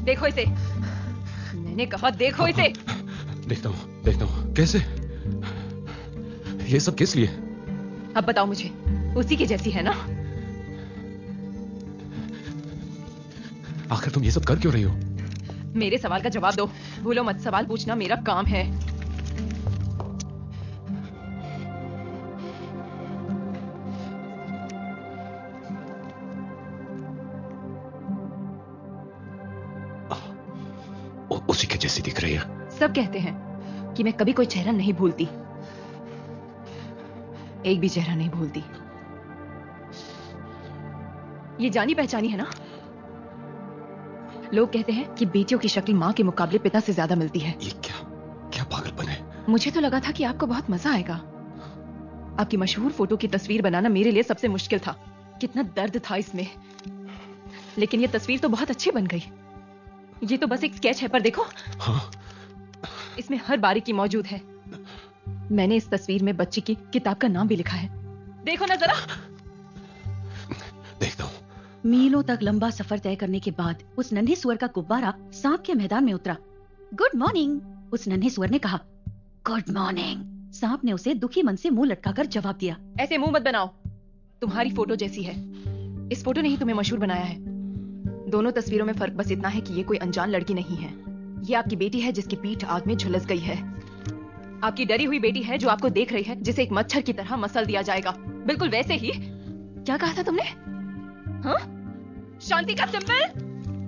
देखो इसे, मैंने कहा देखो इसे। देखता हूँ कैसे? ये सब किस लिए? अब बताओ मुझे, उसी की जैसी है ना? आखिर तुम ये सब कर क्यों रही हो? मेरे सवाल का जवाब दो। भूलो मत, सवाल पूछना मेरा काम है। उसी के जैसी दिख रही है। सब कहते हैं कि मैं कभी कोई चेहरा नहीं भूलती, एक भी चेहरा नहीं भूलती। ये जानी पहचानी है ना? लोग कहते हैं कि बेटियों की शक्ल माँ के मुकाबले पिता से ज्यादा मिलती है। ये क्या पागलपन है? मुझे तो लगा था कि आपको बहुत मजा आएगा। आपकी मशहूर फोटो की तस्वीर बनाना मेरे लिए सबसे मुश्किल था। कितना दर्द था इसमें, लेकिन ये तस्वीर तो बहुत अच्छी बन गई। ये तो बस एक स्केच है, पर देखो। हाँ? इसमें हर बारीकी मौजूद है। मैंने इस तस्वीर में बच्ची की किताब का नाम भी लिखा है। देखो ना जरा। देखता हूँ। मीलों तक लंबा सफर तय करने के बाद उस नन्हे सुअर का गुब्बारा सांप के मैदान में उतरा। गुड मॉर्निंग, उस नन्हे सुअर ने कहा। गुड मॉर्निंग, सांप ने उसे दुखी मन से मुंह लटकाकर जवाब दिया। ऐसे मुंह मत बनाओ, तुम्हारी फोटो जैसी है। इस फोटो ने ही तुम्हें मशहूर बनाया है। दोनों तस्वीरों में फर्क बस इतना है कि ये कोई अनजान लड़की नहीं है। ये आपकी बेटी है जिसकी पीठ आग में झुलस गई है। आपकी डरी हुई बेटी है जो आपको देख रही है, जिसे एक मच्छर की तरह मसल दिया जाएगा। बिल्कुल वैसे ही। क्या कहा था तुमने? हाँ? शांति का सिंबल।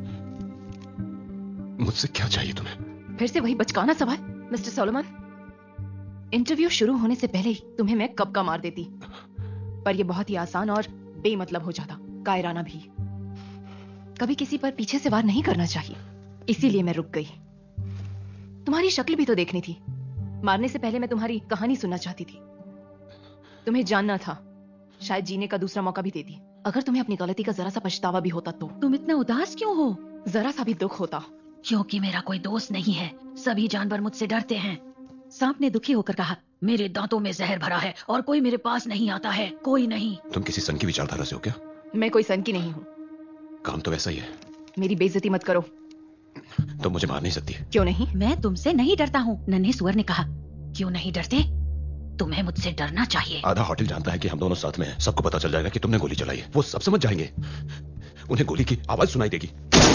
मुझसे क्या चाहिए तुम्हें? फिर से वही बचकाना सवाल। मिस्टर सोलोमन, इंटरव्यू शुरू होने से पहले ही तुम्हें मैं कब का मार देती, पर यह बहुत ही आसान और बेमतलब हो जाता। कायराना भी। कभी किसी पर पीछे से वार नहीं करना चाहिए, इसीलिए मैं रुक गई। तुम्हारी शक्ल भी तो देखनी थी। मारने से पहले मैं तुम्हारी कहानी सुनना चाहती थी। तुम्हें जानना था, शायद जीने का दूसरा मौका भी देती। अगर तुम्हें अपनी गलती का जरा सा पछतावा भी होता तो। तुम इतना उदास क्यों हो? जरा सा भी दुख होता। क्योंकि मेरा कोई दोस्त नहीं है, सभी जानवर मुझसे डरते हैं। सांप ने दुखी होकर कहा। मेरे दांतों में जहर भरा है और कोई मेरे पास नहीं आता है, कोई नहीं। तुम किसी सन की विचारधारा से हो क्या? मैं कोई सन की नहीं हूँ। काम तो वैसा ही है। मेरी बेइज्जती मत करो। तुम मुझे मार नहीं सकती। क्यों नहीं? मैं तुमसे नहीं डरता हूँ, नन्हे सुअर ने कहा। क्यों नहीं डरते? तुम्हें मुझसे डरना चाहिए। आधा होटल जानता है कि हम दोनों साथ में हैं। सबको पता चल जाएगा कि तुमने गोली चलाई है। वो सब समझ जाएंगे। उन्हें गोली की आवाज सुनाई देगी।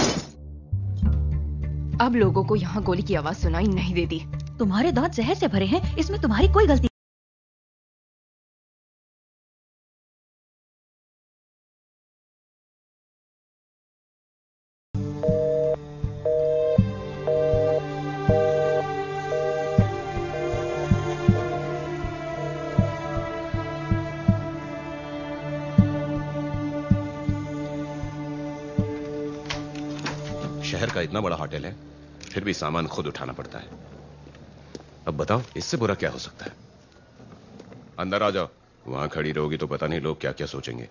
अब लोगों को यहाँ गोली की आवाज सुनाई नहीं देती। तुम्हारे दांत जहर से भरे हैं, इसमें तुम्हारी कोई गलती। शहर का इतना बड़ा होटल है, फिर भी सामान खुद उठाना पड़ता है। अब बताओ, इससे बुरा क्या हो सकता है? अंदर आ जाओ। वहां खड़ी रहोगी तो पता नहीं लोग क्या क्या सोचेंगे।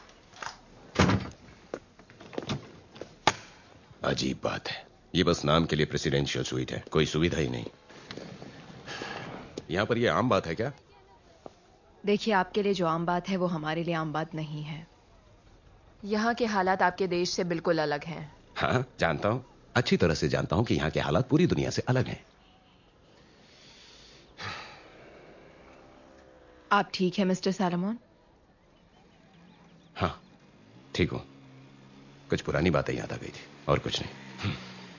अजीब बात है, ये बस नाम के लिए प्रेसिडेंशियल स्वीट है, कोई सुविधा ही नहीं। यहां पर ये आम बात है क्या? देखिए, आपके लिए जो आम बात है वो हमारे लिए आम बात नहीं है। यहाँ के हालात आपके देश से बिल्कुल अलग हैं। हाँ, जानता हूं, अच्छी तरह से जानता हूं कि यहाँ के हालात पूरी दुनिया से अलग हैं। आप ठीक है मिस्टर सैलोमन? हाँ, ठीक हूं। कुछ पुरानी बातें याद आ गई थी, और कुछ नहीं।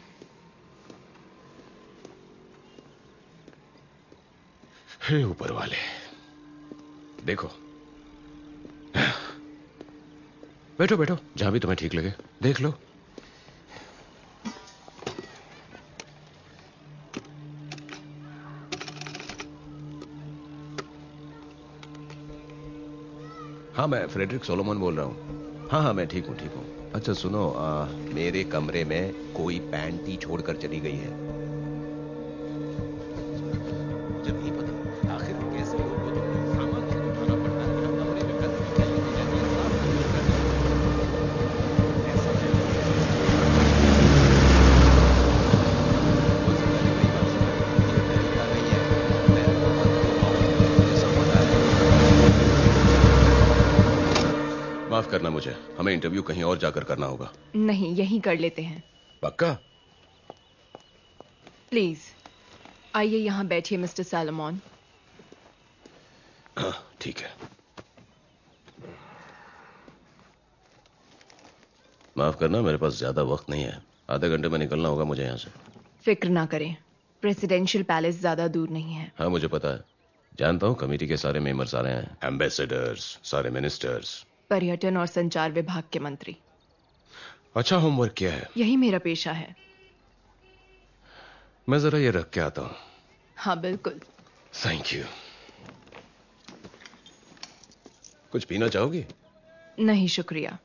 हे ऊपर वाले, देखो। बैठो बैठो, जहां भी तुम्हें ठीक लगे, देख लो। हाँ, मैं फ्रेडरिक सोलोमन बोल रहा हूँ। हाँ, मैं ठीक हूँ। अच्छा सुनो, मेरे कमरे में कोई पैंटी छोड़कर चली गई है। मुझे नहीं पता आखिर कैसे लोगों को सामान खुद उठाना पड़ता है। यहाँ कमरे में गंदगी फैली हुई रहती है, साफ नहीं करते। ऐसा है। मुझसे पहले कई बार सुना है, ये अमेरिका नहीं है। मैं बहुत दुआ हूँ, मुझे सब पता है। माफ करना मुझे, हमें इंटरव्यू कहीं और जाकर करना होगा। नहीं, यहीं कर लेते हैं। पक्का? प्लीज आइए यहाँ बैठिए मिस्टर सैलोमन। ठीक है। माफ करना, मेरे पास ज्यादा वक्त नहीं है। आधे घंटे में निकलना होगा मुझे यहाँ से। फिक्र ना करें, प्रेसिडेंशियल पैलेस ज्यादा दूर नहीं है। हाँ मुझे पता है, जानता हूँ। कमेटी के सारे मेंबर्स आ रहे हैं, एम्बेसडर्स, सारे मिनिस्टर्स, पर्यटन और संचार विभाग के मंत्री। अच्छा होमवर्क किया है। यही मेरा पेशा है। मैं जरा ये रख के आता हूँ। हाँ बिल्कुल। Thank you. कुछ पीना चाहोगी? नहीं शुक्रिया।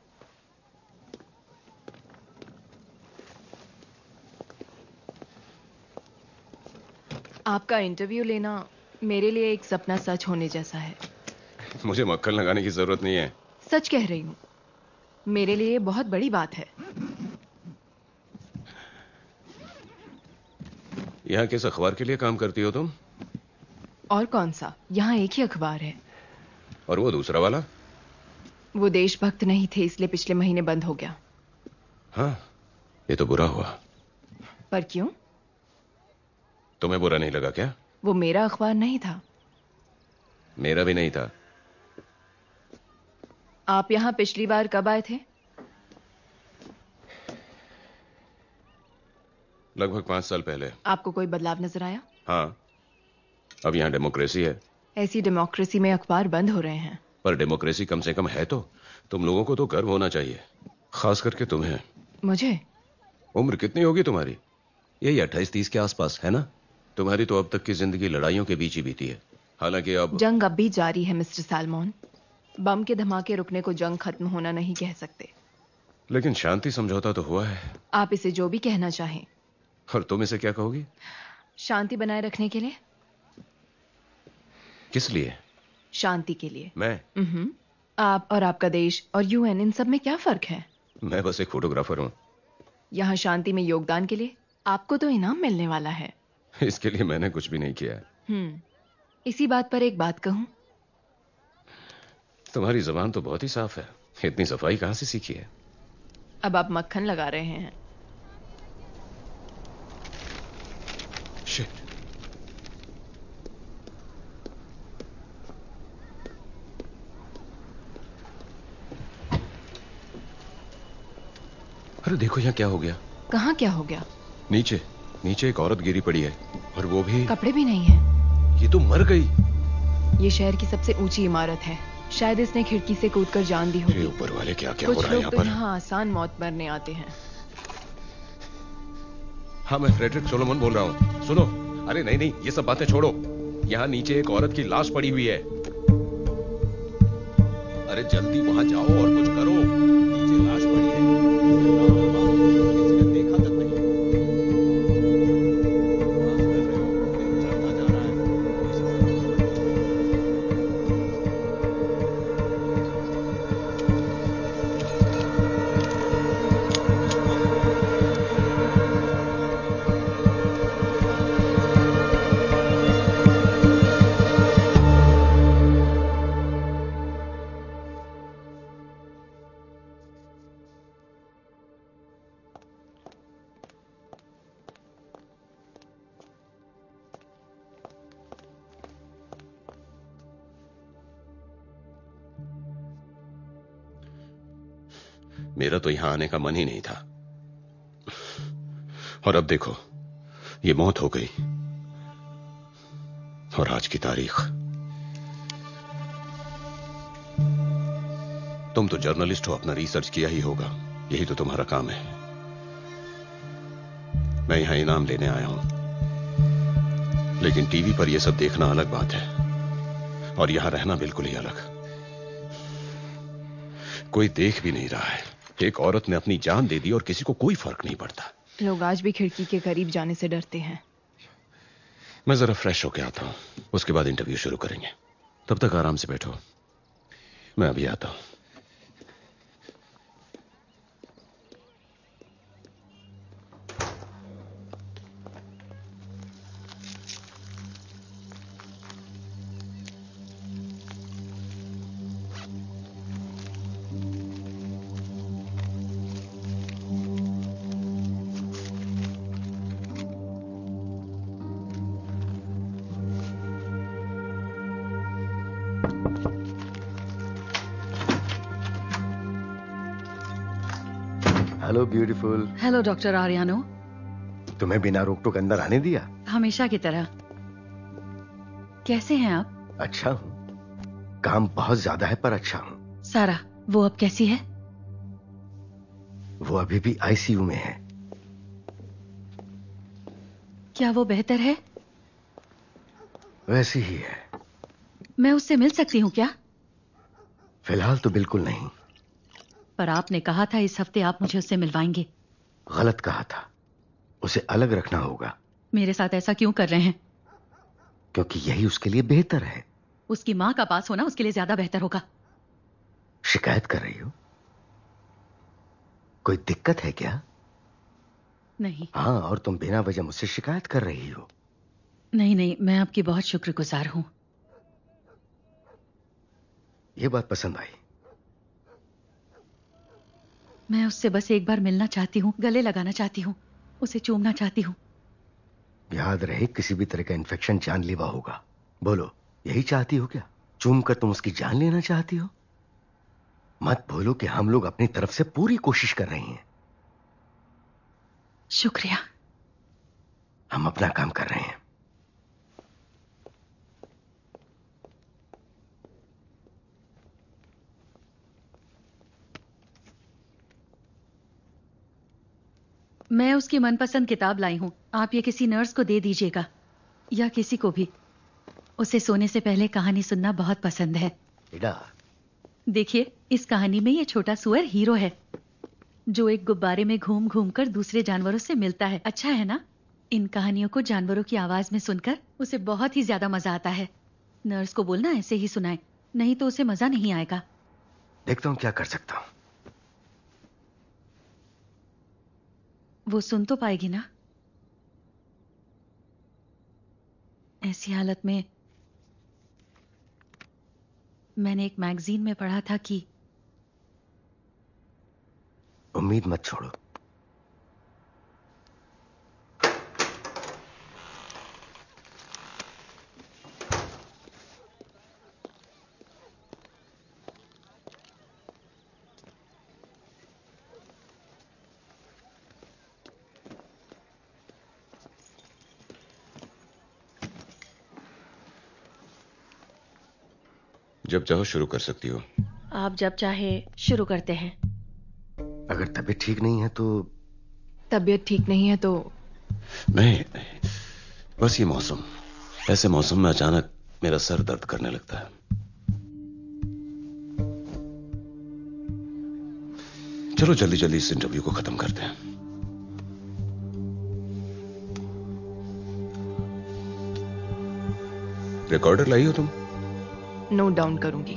आपका इंटरव्यू लेना मेरे लिए एक सपना सच होने जैसा है। मुझे मक्खन लगाने की जरूरत नहीं है। सच कह रही हूँ, मेरे लिए बहुत बड़ी बात है। यहाँ किस अखबार के लिए काम करती हो तुम? और कौन सा, यहाँ एक ही अखबार है। और वो दूसरा वाला? वो देशभक्त नहीं थे, इसलिए पिछले महीने बंद हो गया। हाँ, ये तो बुरा हुआ। पर क्यों? तुम्हें बुरा नहीं लगा क्या? वो मेरा अखबार नहीं था। मेरा भी नहीं था। आप यहाँ पिछली बार कब आए थे? लगभग 5 साल पहले। आपको कोई बदलाव नजर आया? हाँ, अब यहाँ डेमोक्रेसी है। ऐसी डेमोक्रेसी में अखबार बंद हो रहे हैं। पर डेमोक्रेसी कम से कम है तो। तुम लोगों को तो गर्व होना चाहिए, खास करके तुम्हें। मुझे? उम्र कितनी होगी तुम्हारी? यही 28-30 के आसपास है ना? तुम्हारी तो अब तक की जिंदगी लड़ाइयों के बीच ही बीती है। हालांकि अब जंग अब भी जारी है मिस्टर सैलोमन। बम के धमाके रुकने को जंग खत्म होना नहीं कह सकते। लेकिन शांति समझौता तो हुआ है। आप इसे जो भी कहना चाहें। और तुम इसे क्या कहोगी? शांति बनाए रखने के लिए। किस लिए? शांति के लिए। मैं? आप और आपका देश और यूएन, इन सब में क्या फर्क है? मैं बस एक फोटोग्राफर हूं। यहाँ शांति में योगदान के लिए आपको तो इनाम मिलने वाला है। इसके लिए मैंने कुछ भी नहीं किया है। इसी बात पर एक बात कहूं? तुम्हारी जबान तो बहुत ही साफ है। इतनी सफाई कहां से सीखी है? अब आप मक्खन लगा रहे हैं। शिट। अरे देखो यहाँ क्या हो गया। कहाँ क्या हो गया? नीचे नीचे एक औरत गिरी पड़ी है, और वो भी कपड़े भी नहीं है। ये तो मर गई। ये शहर की सबसे ऊंची इमारत है। शायद इसने खिड़की से कूदकर जान दी होगी। ऊपर वाले क्या क्या हो कुछ रहा है लोग यहाँ तो पर? यहाँ आसान मौत मरने आते हैं। हाँ, मैं फ्रेडरिक सोलोमन बोल रहा हूँ। सुनो। अरे नहीं नहीं, ये सब बातें छोड़ो। यहाँ नीचे एक औरत की लाश पड़ी हुई है। अरे जल्दी वहां जाओ और कुछ करो। नीचे लाश पड़ी है। किसी ने देखा तक नहीं। चलता जा रहा है। मेरा तो यहां आने का मन ही नहीं था, और अब देखो ये मौत हो गई। और आज की तारीख। तुम तो जर्नलिस्ट हो, अपना रिसर्च किया ही होगा। यही तो तुम्हारा काम है। मैं यहां इनाम लेने आया हूं, लेकिन टीवी पर यह सब देखना अलग बात है, और यहां रहना बिल्कुल ही अलग। कोई देख भी नहीं रहा है। एक औरत ने अपनी जान दे दी और किसी को कोई फर्क नहीं पड़ता। लोग आज भी खिड़की के करीब जाने से डरते हैं। मैं जरा फ्रेश होके आता हूं, उसके बाद इंटरव्यू शुरू करेंगे। तब तक आराम से बैठो, मैं अभी आता हूं। Hello beautiful. हेलो डॉक्टर आर्यानो। तुम्हें बिना रोक टोक अंदर आने दिया? हमेशा की तरह। कैसे हैं आप? अच्छा हूँ। काम बहुत ज्यादा है पर अच्छा हूँ। सारा, वो अब कैसी है? वो अभी भी आईसीयू में है। क्या वो बेहतर है? वैसी ही है। मैं उससे मिल सकती हूँ क्या? फिलहाल तो बिल्कुल नहीं। पर आपने कहा था इस हफ्ते आप मुझे उससे मिलवाएंगे। गलत कहा था। उसे अलग रखना होगा। मेरे साथ ऐसा क्यों कर रहे हैं? क्योंकि यही उसके लिए बेहतर है। उसकी माँ का पास होना उसके लिए ज्यादा बेहतर होगा। शिकायत कर रही हो? कोई दिक्कत है क्या? नहीं हाँ, और तुम बिना वजह मुझसे शिकायत कर रही हो। नहीं नहीं, मैं आपकी बहुत शुक्रगुजार हूँ। ये बात पसंद आई। मैं उससे बस एक बार मिलना चाहती हूँ, गले लगाना चाहती हूँ, उसे चूमना चाहती हूँ। याद रहे, किसी भी तरह का इन्फेक्शन जानलेवा होगा। बोलो, यही चाहती हो क्या? चूम कर तुम उसकी जान लेना चाहती हो? मत भूलो कि हम लोग अपनी तरफ से पूरी कोशिश कर रहे हैं। शुक्रिया। हम अपना काम कर रहे हैं। मैं उसकी मनपसंद किताब लाई हूँ, आप ये किसी नर्स को दे दीजिएगा, या किसी को भी। उसे सोने से पहले कहानी सुनना बहुत पसंद है। बेटा, देखिए, इस कहानी में ये छोटा सुअर हीरो है, जो एक गुब्बारे में घूम घूम कर दूसरे जानवरों से मिलता है। अच्छा है ना? इन कहानियों को जानवरों की आवाज में सुनकर उसे बहुत ही ज्यादा मजा आता है। नर्स को बोलना ऐसे ही सुनाए, नहीं तो उसे मजा नहीं आएगा। देखता हूं क्या कर सकता हूं। वो सुन तो पाएगी ना? ऐसी हालत में मैंने एक मैगजीन में पढ़ा था कि उम्मीद मत छोड़ो। जब चाहो शुरू कर सकती हो। आप जब चाहे शुरू करते हैं। अगर तबीयत ठीक नहीं है तो? तबीयत ठीक नहीं है तो? नहीं, बस ये मौसम, ऐसे मौसम में अचानक मेरा सर दर्द करने लगता है। चलो जल्दी जल्दी इस इंटरव्यू को खत्म करते हैं। रिकॉर्डर लाई हो तुम? नोट डाउन करूंगी।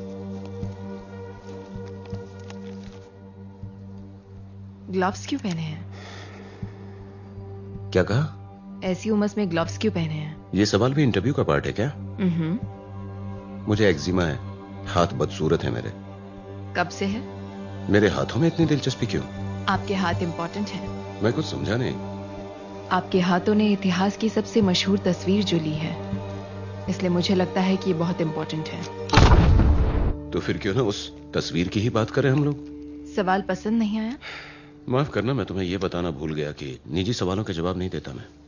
ग्लव्स क्यों पहने हैं? क्या कहा? ऐसी उमस में ग्लव्स क्यों पहने हैं? ये सवाल भी इंटरव्यू का पार्ट है क्या? मुझे एक्जिमा है, हाथ बदसूरत है मेरे। कब से है? मेरे हाथों में इतनी दिलचस्पी क्यों? आपके हाथ इंपॉर्टेंट है। मैं कुछ समझा नहीं। आपके हाथों ने इतिहास की सबसे मशहूर तस्वीर जो ली है, इसलिए मुझे लगता है कि ये बहुत इंपॉर्टेंट है। तो फिर क्यों ना उस तस्वीर की ही बात करें हम लोग। सवाल पसंद नहीं आया? माफ करना, मैं तुम्हें यह बताना भूल गया कि निजी सवालों के जवाब नहीं देता मैं।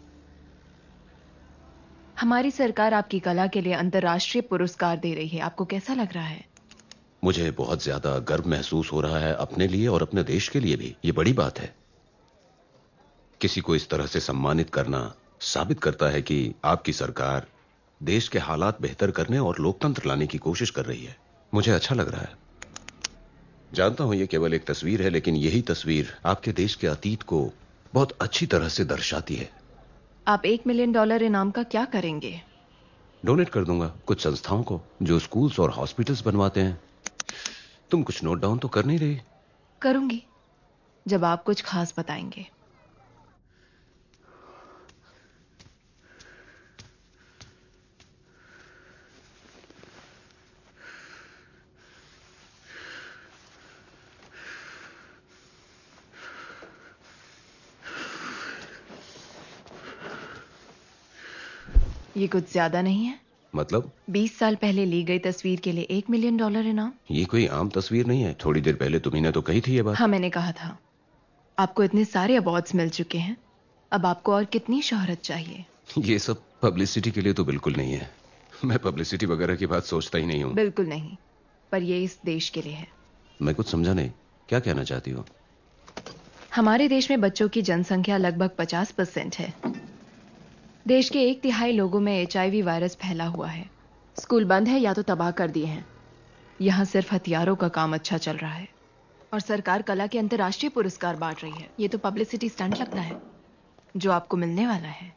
हमारी सरकार आपकी कला के लिए अंतर्राष्ट्रीय पुरस्कार दे रही है, आपको कैसा लग रहा है? मुझे बहुत ज्यादा गर्व महसूस हो रहा है, अपने लिए और अपने देश के लिए भी। ये बड़ी बात है। किसी को इस तरह से सम्मानित करना साबित करता है कि आपकी सरकार देश के हालात बेहतर करने और लोकतंत्र लाने की कोशिश कर रही है। मुझे अच्छा लग रहा है। जानता हूं ये केवल एक तस्वीर है, लेकिन यही तस्वीर आपके देश के अतीत को बहुत अच्छी तरह से दर्शाती है। आप $1 मिलियन इनाम का क्या करेंगे? डोनेट कर दूंगा कुछ संस्थाओं को जो स्कूल्स और हॉस्पिटल्स बनवाते हैं। तुम कुछ नोट डाउन तो कर नहीं रही? करूंगी, जब आप कुछ खास बताएंगे। ये कुछ ज्यादा नहीं है? मतलब? 20 साल पहले ली गई तस्वीर के लिए $1 मिलियन इनाम। ये कोई आम तस्वीर नहीं है। थोड़ी देर पहले तुम्ही ने तो कही थी ये बात। हाँ, मैंने कहा था। आपको इतने सारे अवार्ड्स मिल चुके हैं, अब आपको और कितनी शोहरत चाहिए? ये सब पब्लिसिटी के लिए तो बिल्कुल नहीं है। मैं पब्लिसिटी वगैरह की बात सोचता ही नहीं हूँ। बिल्कुल नहीं, पर ये इस देश के लिए है। मैं कुछ समझा नहीं, क्या कहना चाहती हो? हमारे देश में बच्चों की जनसंख्या लगभग 50% है। देश के 1/3 लोगों में HIV वायरस फैला हुआ है। स्कूल बंद है या तो तबाह कर दिए हैं। यहाँ सिर्फ हथियारों का काम अच्छा चल रहा है और सरकार कला के अंतर्राष्ट्रीय पुरस्कार बांट रही है। ये तो पब्लिसिटी स्टंट लगता है जो आपको मिलने वाला है।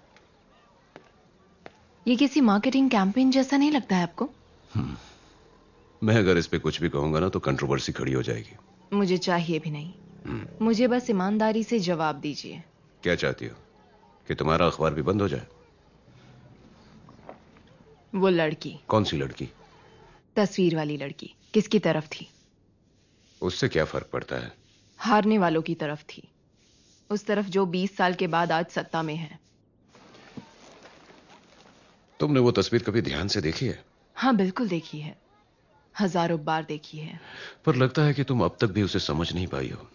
ये किसी मार्केटिंग कैंपेन जैसा नहीं लगता है आपको? मैं अगर इस पे कुछ भी कहूंगा ना तो कंट्रोवर्सी खड़ी हो जाएगी। मुझे चाहिए भी नहीं। मुझे बस ईमानदारी से जवाब दीजिए। क्या चाहती हो कि तुम्हारा अखबार भी बंद हो जाए? वो लड़की, कौन सी लड़की? तस्वीर वाली लड़की, किसकी तरफ थी? उससे क्या फर्क पड़ता है? हारने वालों की तरफ थी। उस तरफ जो 20 साल के बाद आज सत्ता में है। तुमने वो तस्वीर कभी ध्यान से देखी है? हाँ, बिल्कुल देखी है, हजारों बार देखी है। पर लगता है कि तुम अब तक भी उसे समझ नहीं पाई हो।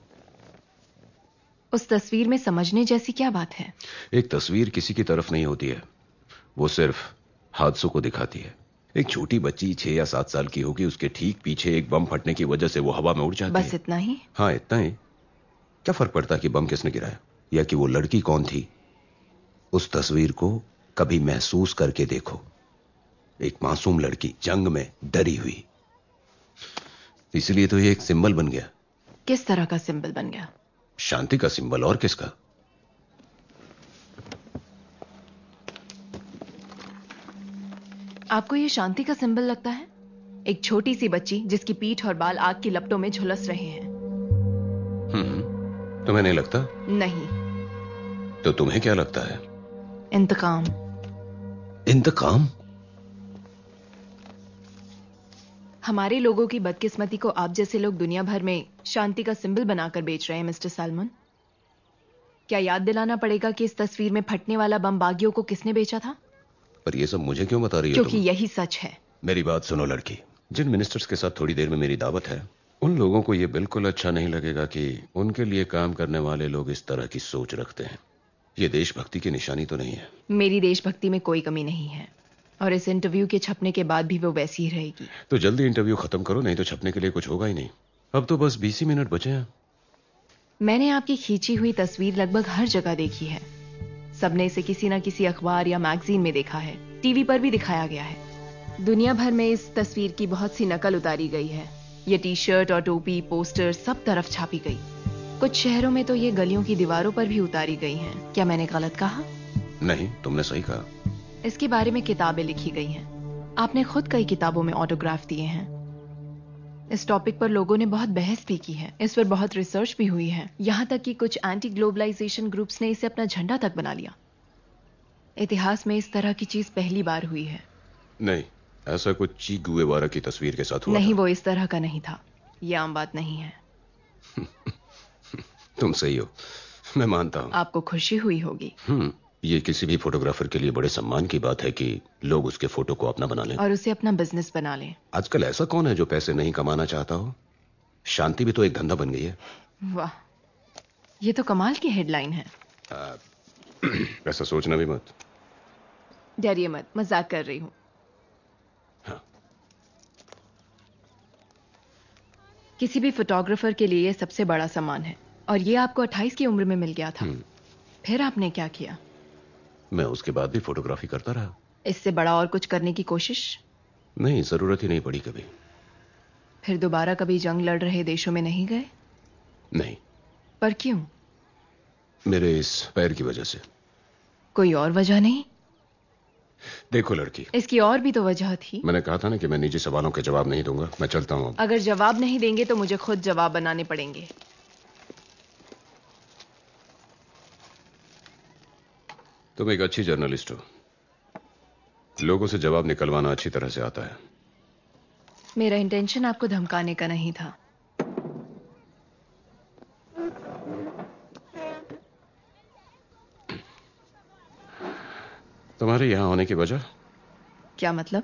उस तस्वीर में समझने जैसी क्या बात है? एक तस्वीर किसी की तरफ नहीं होती है, वो सिर्फ हादसों को दिखाती है। एक छोटी बच्ची 6 या 7 साल की होगी, उसके ठीक पीछे एक बम फटने की वजह से वो हवा में उड़ जाती है। बस इतना ही? हाँ, इतना ही। क्या फर्क पड़ता कि बम किसने गिराया या कि वो लड़की कौन थी? उस तस्वीर को कभी महसूस करके देखो। एक मासूम लड़की जंग में डरी हुई, इसलिए तो ये एक सिंबल बन गया। किस तरह का सिंबल बन गया? शांति का सिंबल, और किसका? आपको ये शांति का सिंबल लगता है? एक छोटी सी बच्ची जिसकी पीठ और बाल आग की लपटों में झुलस रहे हैं। तुम्हें नहीं लगता? नहीं। तो तुम्हें क्या लगता है? इंतकाम। इंतकाम? हमारे लोगों की बदकिस्मती को आप जैसे लोग दुनिया भर में शांति का सिंबल बनाकर बेच रहे हैं मिस्टर सलमान। क्या याद दिलाना पड़ेगा कि इस तस्वीर में फटने वाला बम बागियों को किसने बेचा था? पर ये सब मुझे क्यों बता रही हो क्योंकि तुम? यही सच है। मेरी बात सुनो लड़की, जिन मिनिस्टर्स के साथ थोड़ी देर में मेरी दावत है, उन लोगों को ये बिल्कुल अच्छा नहीं लगेगा कि उनके लिए काम करने वाले लोग इस तरह की सोच रखते हैं। ये देशभक्ति की निशानी तो नहीं है। मेरी देशभक्ति में कोई कमी नहीं है और इस इंटरव्यू के छपने के बाद भी वो वैसी ही रहेगी। तो जल्दी इंटरव्यू खत्म करो, नहीं तो छपने के लिए कुछ होगा ही नहीं। अब तो बस 20 ही मिनट बचे हैं। मैंने आपकी खींची हुई तस्वीर लगभग हर जगह देखी है। सबने इसे किसी न किसी अखबार या मैगजीन में देखा है, टीवी पर भी दिखाया गया है। दुनिया भर में इस तस्वीर की बहुत सी नकल उतारी गई है। ये टी शर्ट और टोपी, पोस्टर सब तरफ छापी गई। कुछ शहरों में तो ये गलियों की दीवारों पर भी उतारी गई हैं। क्या मैंने गलत कहा? नहीं, तुमने सही कहा। इसके बारे में किताबें लिखी गई हैं। आपने खुद कई किताबों में ऑटोग्राफ दिए हैं। इस टॉपिक पर लोगों ने बहुत बहस भी की है। इस पर बहुत रिसर्च भी हुई है। यहाँ तक कि कुछ एंटी ग्लोबलाइजेशन ग्रुप्स ने इसे अपना झंडा तक बना लिया। इतिहास में इस तरह की चीज पहली बार हुई है। नहीं, ऐसा कुछ ची गुएवारा की तस्वीर के साथ हुआ नहीं, था। वो इस तरह का नहीं था। ये आम बात नहीं है। तुम सही हो, मैं मानता हूँ। आपको खुशी हुई होगी। ये किसी भी फोटोग्राफर के लिए बड़े सम्मान की बात है कि लोग उसके फोटो को अपना बना लें और उसे अपना बिजनेस बना लें। आजकल ऐसा कौन है जो पैसे नहीं कमाना चाहता हो? शांति भी तो एक धंधा बन गई है। वाह, ये तो कमाल की हेडलाइन है। ऐसा सोचना भी मत। डरिए मत, मजाक कर रही हूँ। हाँ। किसी भी फोटोग्राफर के लिए ये सबसे बड़ा सम्मान है और ये आपको 28 की उम्र में मिल गया था। फिर आपने क्या किया? मैं उसके बाद भी फोटोग्राफी करता रहा। इससे बड़ा और कुछ करने की कोशिश? नहीं, जरूरत ही नहीं पड़ी कभी। फिर दोबारा कभी जंग लड़ रहे देशों में नहीं गए? नहीं। पर क्यों? मेरे इस पैर की वजह से। कोई और वजह नहीं? देखो लड़की, इसकी और भी तो वजह थी। मैंने कहा था ना कि मैं निजी सवालों के जवाब नहीं दूंगा। मैं चलता हूं अब। अगर जवाब नहीं देंगे तो मुझे खुद जवाब बनाने पड़ेंगे। तुम एक अच्छी जर्नलिस्ट हो। लोगों से जवाब निकलवाना अच्छी तरह से आता है। मेरा इंटेंशन आपको धमकाने का नहीं था। तुम्हारे यहां होने की वजह? क्या मतलब?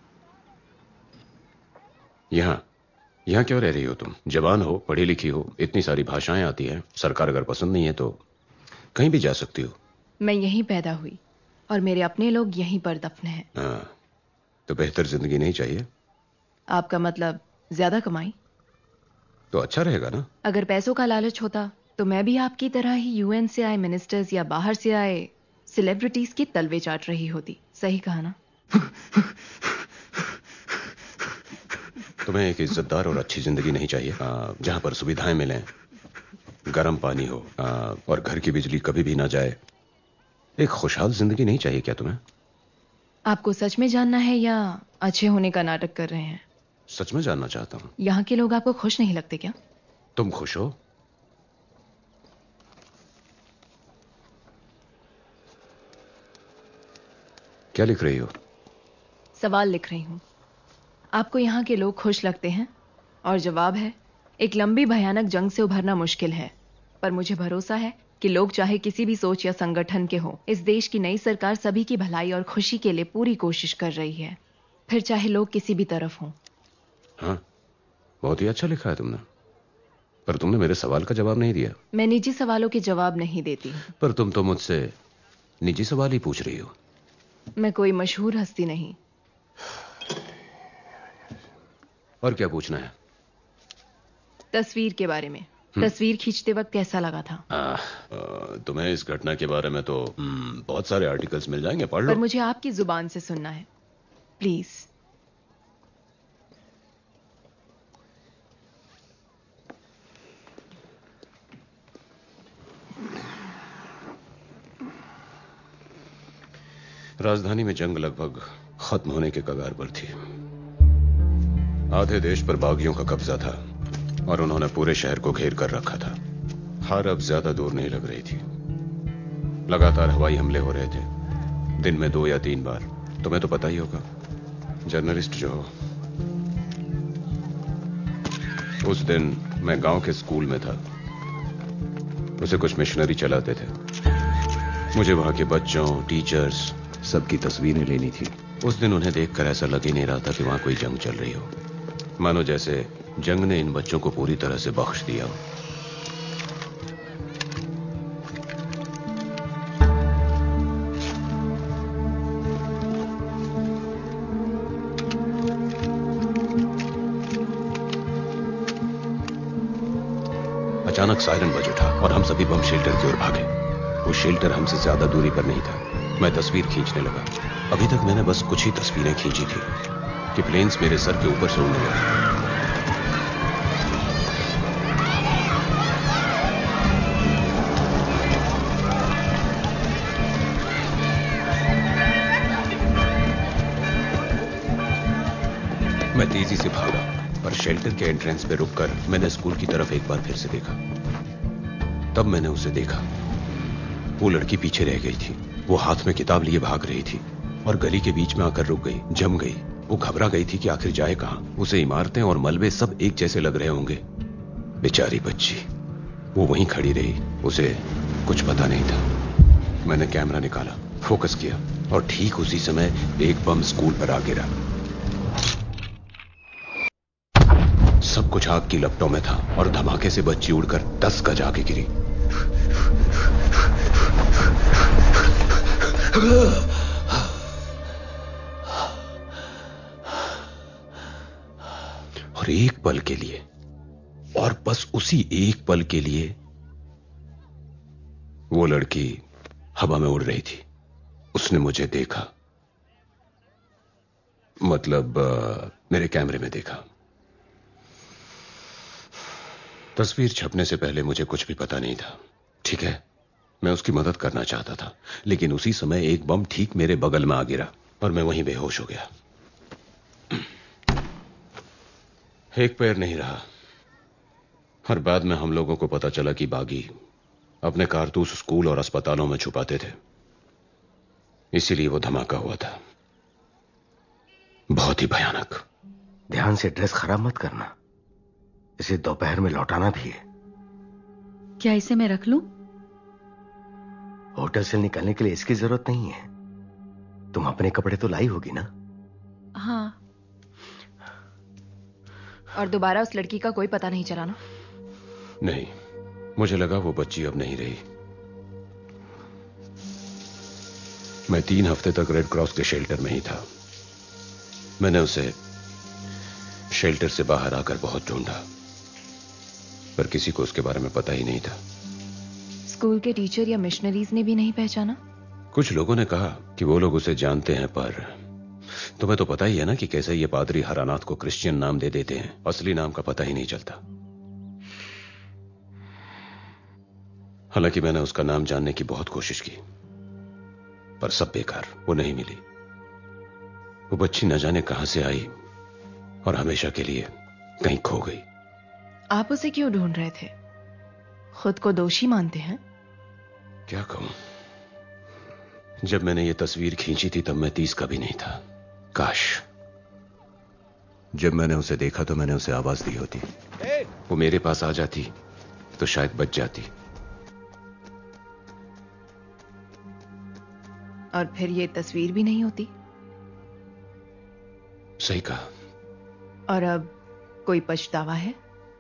यहाँ क्यों रह रही हो तुम? जवान हो, पढ़ी लिखी हो, इतनी सारी भाषाएं आती हैं। सरकार अगर पसंद नहीं है तो कहीं भी जा सकती हो। मैं यहीं पैदा हुई और मेरे अपने लोग यहीं पर दफन हैं। हाँ, तो बेहतर जिंदगी नहीं चाहिए? आपका मतलब ज्यादा कमाई? तो अच्छा रहेगा ना। अगर पैसों का लालच होता तो मैं भी आपकी तरह ही यूएन से आए मिनिस्टर्स या बाहर से आए सेलिब्रिटीज की तलवे चाट रही होती। सही कहा ना? तुम्हें एक इज्जतदार और अच्छी जिंदगी नहीं चाहिए जहां पर सुविधाएं मिलें, गर्म पानी हो और घर की बिजली कभी भी ना जाए? एक खुशहाल जिंदगी नहीं चाहिए क्या तुम्हें? आपको सच में जानना है या अच्छे होने का नाटक कर रहे हैं? सच में जानना चाहता हूं। यहाँ के लोग आपको खुश नहीं लगते क्या? तुम खुश हो? क्या लिख रही हो? सवाल लिख रही हूं। आपको यहाँ के लोग खुश लगते हैं? और जवाब है, एक लंबी भयानक जंग से उभरना मुश्किल है, पर मुझे भरोसा है कि लोग चाहे किसी भी सोच या संगठन के हो, इस देश की नई सरकार सभी की भलाई और खुशी के लिए पूरी कोशिश कर रही है, फिर चाहे लोग किसी भी तरफ हों। हाँ, बहुत ही अच्छा लिखा है तुमने, पर तुमने मेरे सवाल का जवाब नहीं दिया। मैं निजी सवालों के जवाब नहीं देती हूँ। पर तुम तो मुझसे निजी सवाल ही पूछ रही हो। मैं कोई मशहूर हस्ती नहीं। और क्या पूछना है? तस्वीर के बारे में। तस्वीर खींचते वक्त कैसा लगा था? तुम्हें इस घटना के बारे में तो बहुत सारे आर्टिकल्स मिल जाएंगे, पढ़ लो। पर मुझे आपकी जुबान से सुनना है, प्लीज। राजधानी में जंग लगभग खत्म होने के कगार पर थी। आधे देश पर बागियों का कब्जा था और उन्होंने पूरे शहर को घेर कर रखा था। हार अब ज्यादा दूर नहीं लग रही थी। लगातार हवाई हमले हो रहे थे, दिन में 2 या 3 बार। तुम्हें तो पता ही होगा, जर्नलिस्ट जो हो। उस दिन मैं गांव के स्कूल में था। उसे कुछ मिशनरी चलाते थे। मुझे वहां के बच्चों, टीचर्स, सबकी तस्वीरें लेनी थी। उस दिन उन्हें देखकर ऐसा लग ही नहीं रहा था कि वहां कोई जंग चल रही हो, मानो जैसे जंग ने इन बच्चों को पूरी तरह से बख्श दिया हो। अचानक सायरन बज उठा और हम सभी बम शेल्टर की ओर भागे। वो शेल्टर हमसे ज्यादा दूरी पर नहीं था। मैं तस्वीर खींचने लगा। अभी तक मैंने बस कुछ ही तस्वीरें खींची थी कि प्लेन्स मेरे सर के ऊपर से उड़ने लगे। मैं तेजी से भागा, पर शेल्टर के एंट्रेंस पे रुककर मैंने स्कूल की तरफ एक बार फिर से देखा। तब मैंने उसे देखा। वो लड़की पीछे रह गई थी। वो हाथ में किताब लिए भाग रही थी और गली के बीच में आकर रुक गई, जम गई। वो घबरा गई थी कि आखिर जाए कहां। उसे इमारतें और मलबे सब एक जैसे लग रहे होंगे। बेचारी बच्ची, वो वहीं खड़ी रही। उसे कुछ पता नहीं था। मैंने कैमरा निकाला, फोकस किया और ठीक उसी समय एक बम स्कूल पर आ गिरा। सब कुछ आग की लपटों में था और धमाके से बच्ची उड़कर 10 गज आगे गिरी। और एक पल के लिए, और बस उसी एक पल के लिए, वो लड़की हवा में उड़ रही थी। उसने मुझे देखा, मतलब मेरे कैमरे में देखा। तस्वीर छपने से पहले मुझे कुछ भी पता नहीं था, ठीक है? मैं उसकी मदद करना चाहता था, लेकिन उसी समय एक बम ठीक मेरे बगल में आ गिरा और मैं वहीं बेहोश हो गया। एक पैर नहीं रहा। और बाद में हम लोगों को पता चला कि बागी अपने कारतूस स्कूल और अस्पतालों में छुपाते थे, इसीलिए वो धमाका हुआ था। बहुत ही भयानक। ध्यान से ड्रेस खराब मत करना, इसे दोपहर में लौटाना भी है। क्या इसे मैं रख लूं? होटल से निकलने के लिए इसकी जरूरत नहीं है। तुम अपने कपड़े तो लाई होगी ना? और दोबारा उस लड़की का कोई पता नहीं चला ना? नहीं, मुझे लगा वो बच्ची अब नहीं रही। मैं 3 हफ्ते तक रेड क्रॉस के शेल्टर में ही था। मैंने उसे शेल्टर से बाहर आकर बहुत ढूंढा, पर किसी को उसके बारे में पता ही नहीं था। स्कूल के टीचर या मिशनरीज ने भी नहीं पहचाना? कुछ लोगों ने कहा कि वो लोग उसे जानते हैं, पर तुम्हें तो पता ही है ना कि कैसे ये पादरी हरानाथ को क्रिश्चियन नाम दे देते हैं, असली नाम का पता ही नहीं चलता। हालांकि मैंने उसका नाम जानने की बहुत कोशिश की, पर सब बेकार, वो नहीं मिली। वो बच्ची न जाने कहां से आई और हमेशा के लिए कहीं खो गई। आप उसे क्यों ढूंढ रहे थे? खुद को दोषी मानते हैं? क्या कहूं, जब मैंने ये तस्वीर खींची थी तब मैं 30 का भी नहीं था। काश जब मैंने उसे देखा तो मैंने उसे आवाज दी होती, वो मेरे पास आ जाती तो शायद बच जाती। और फिर ये तस्वीर भी नहीं होती। सही कहा। और अब कोई पछतावा है?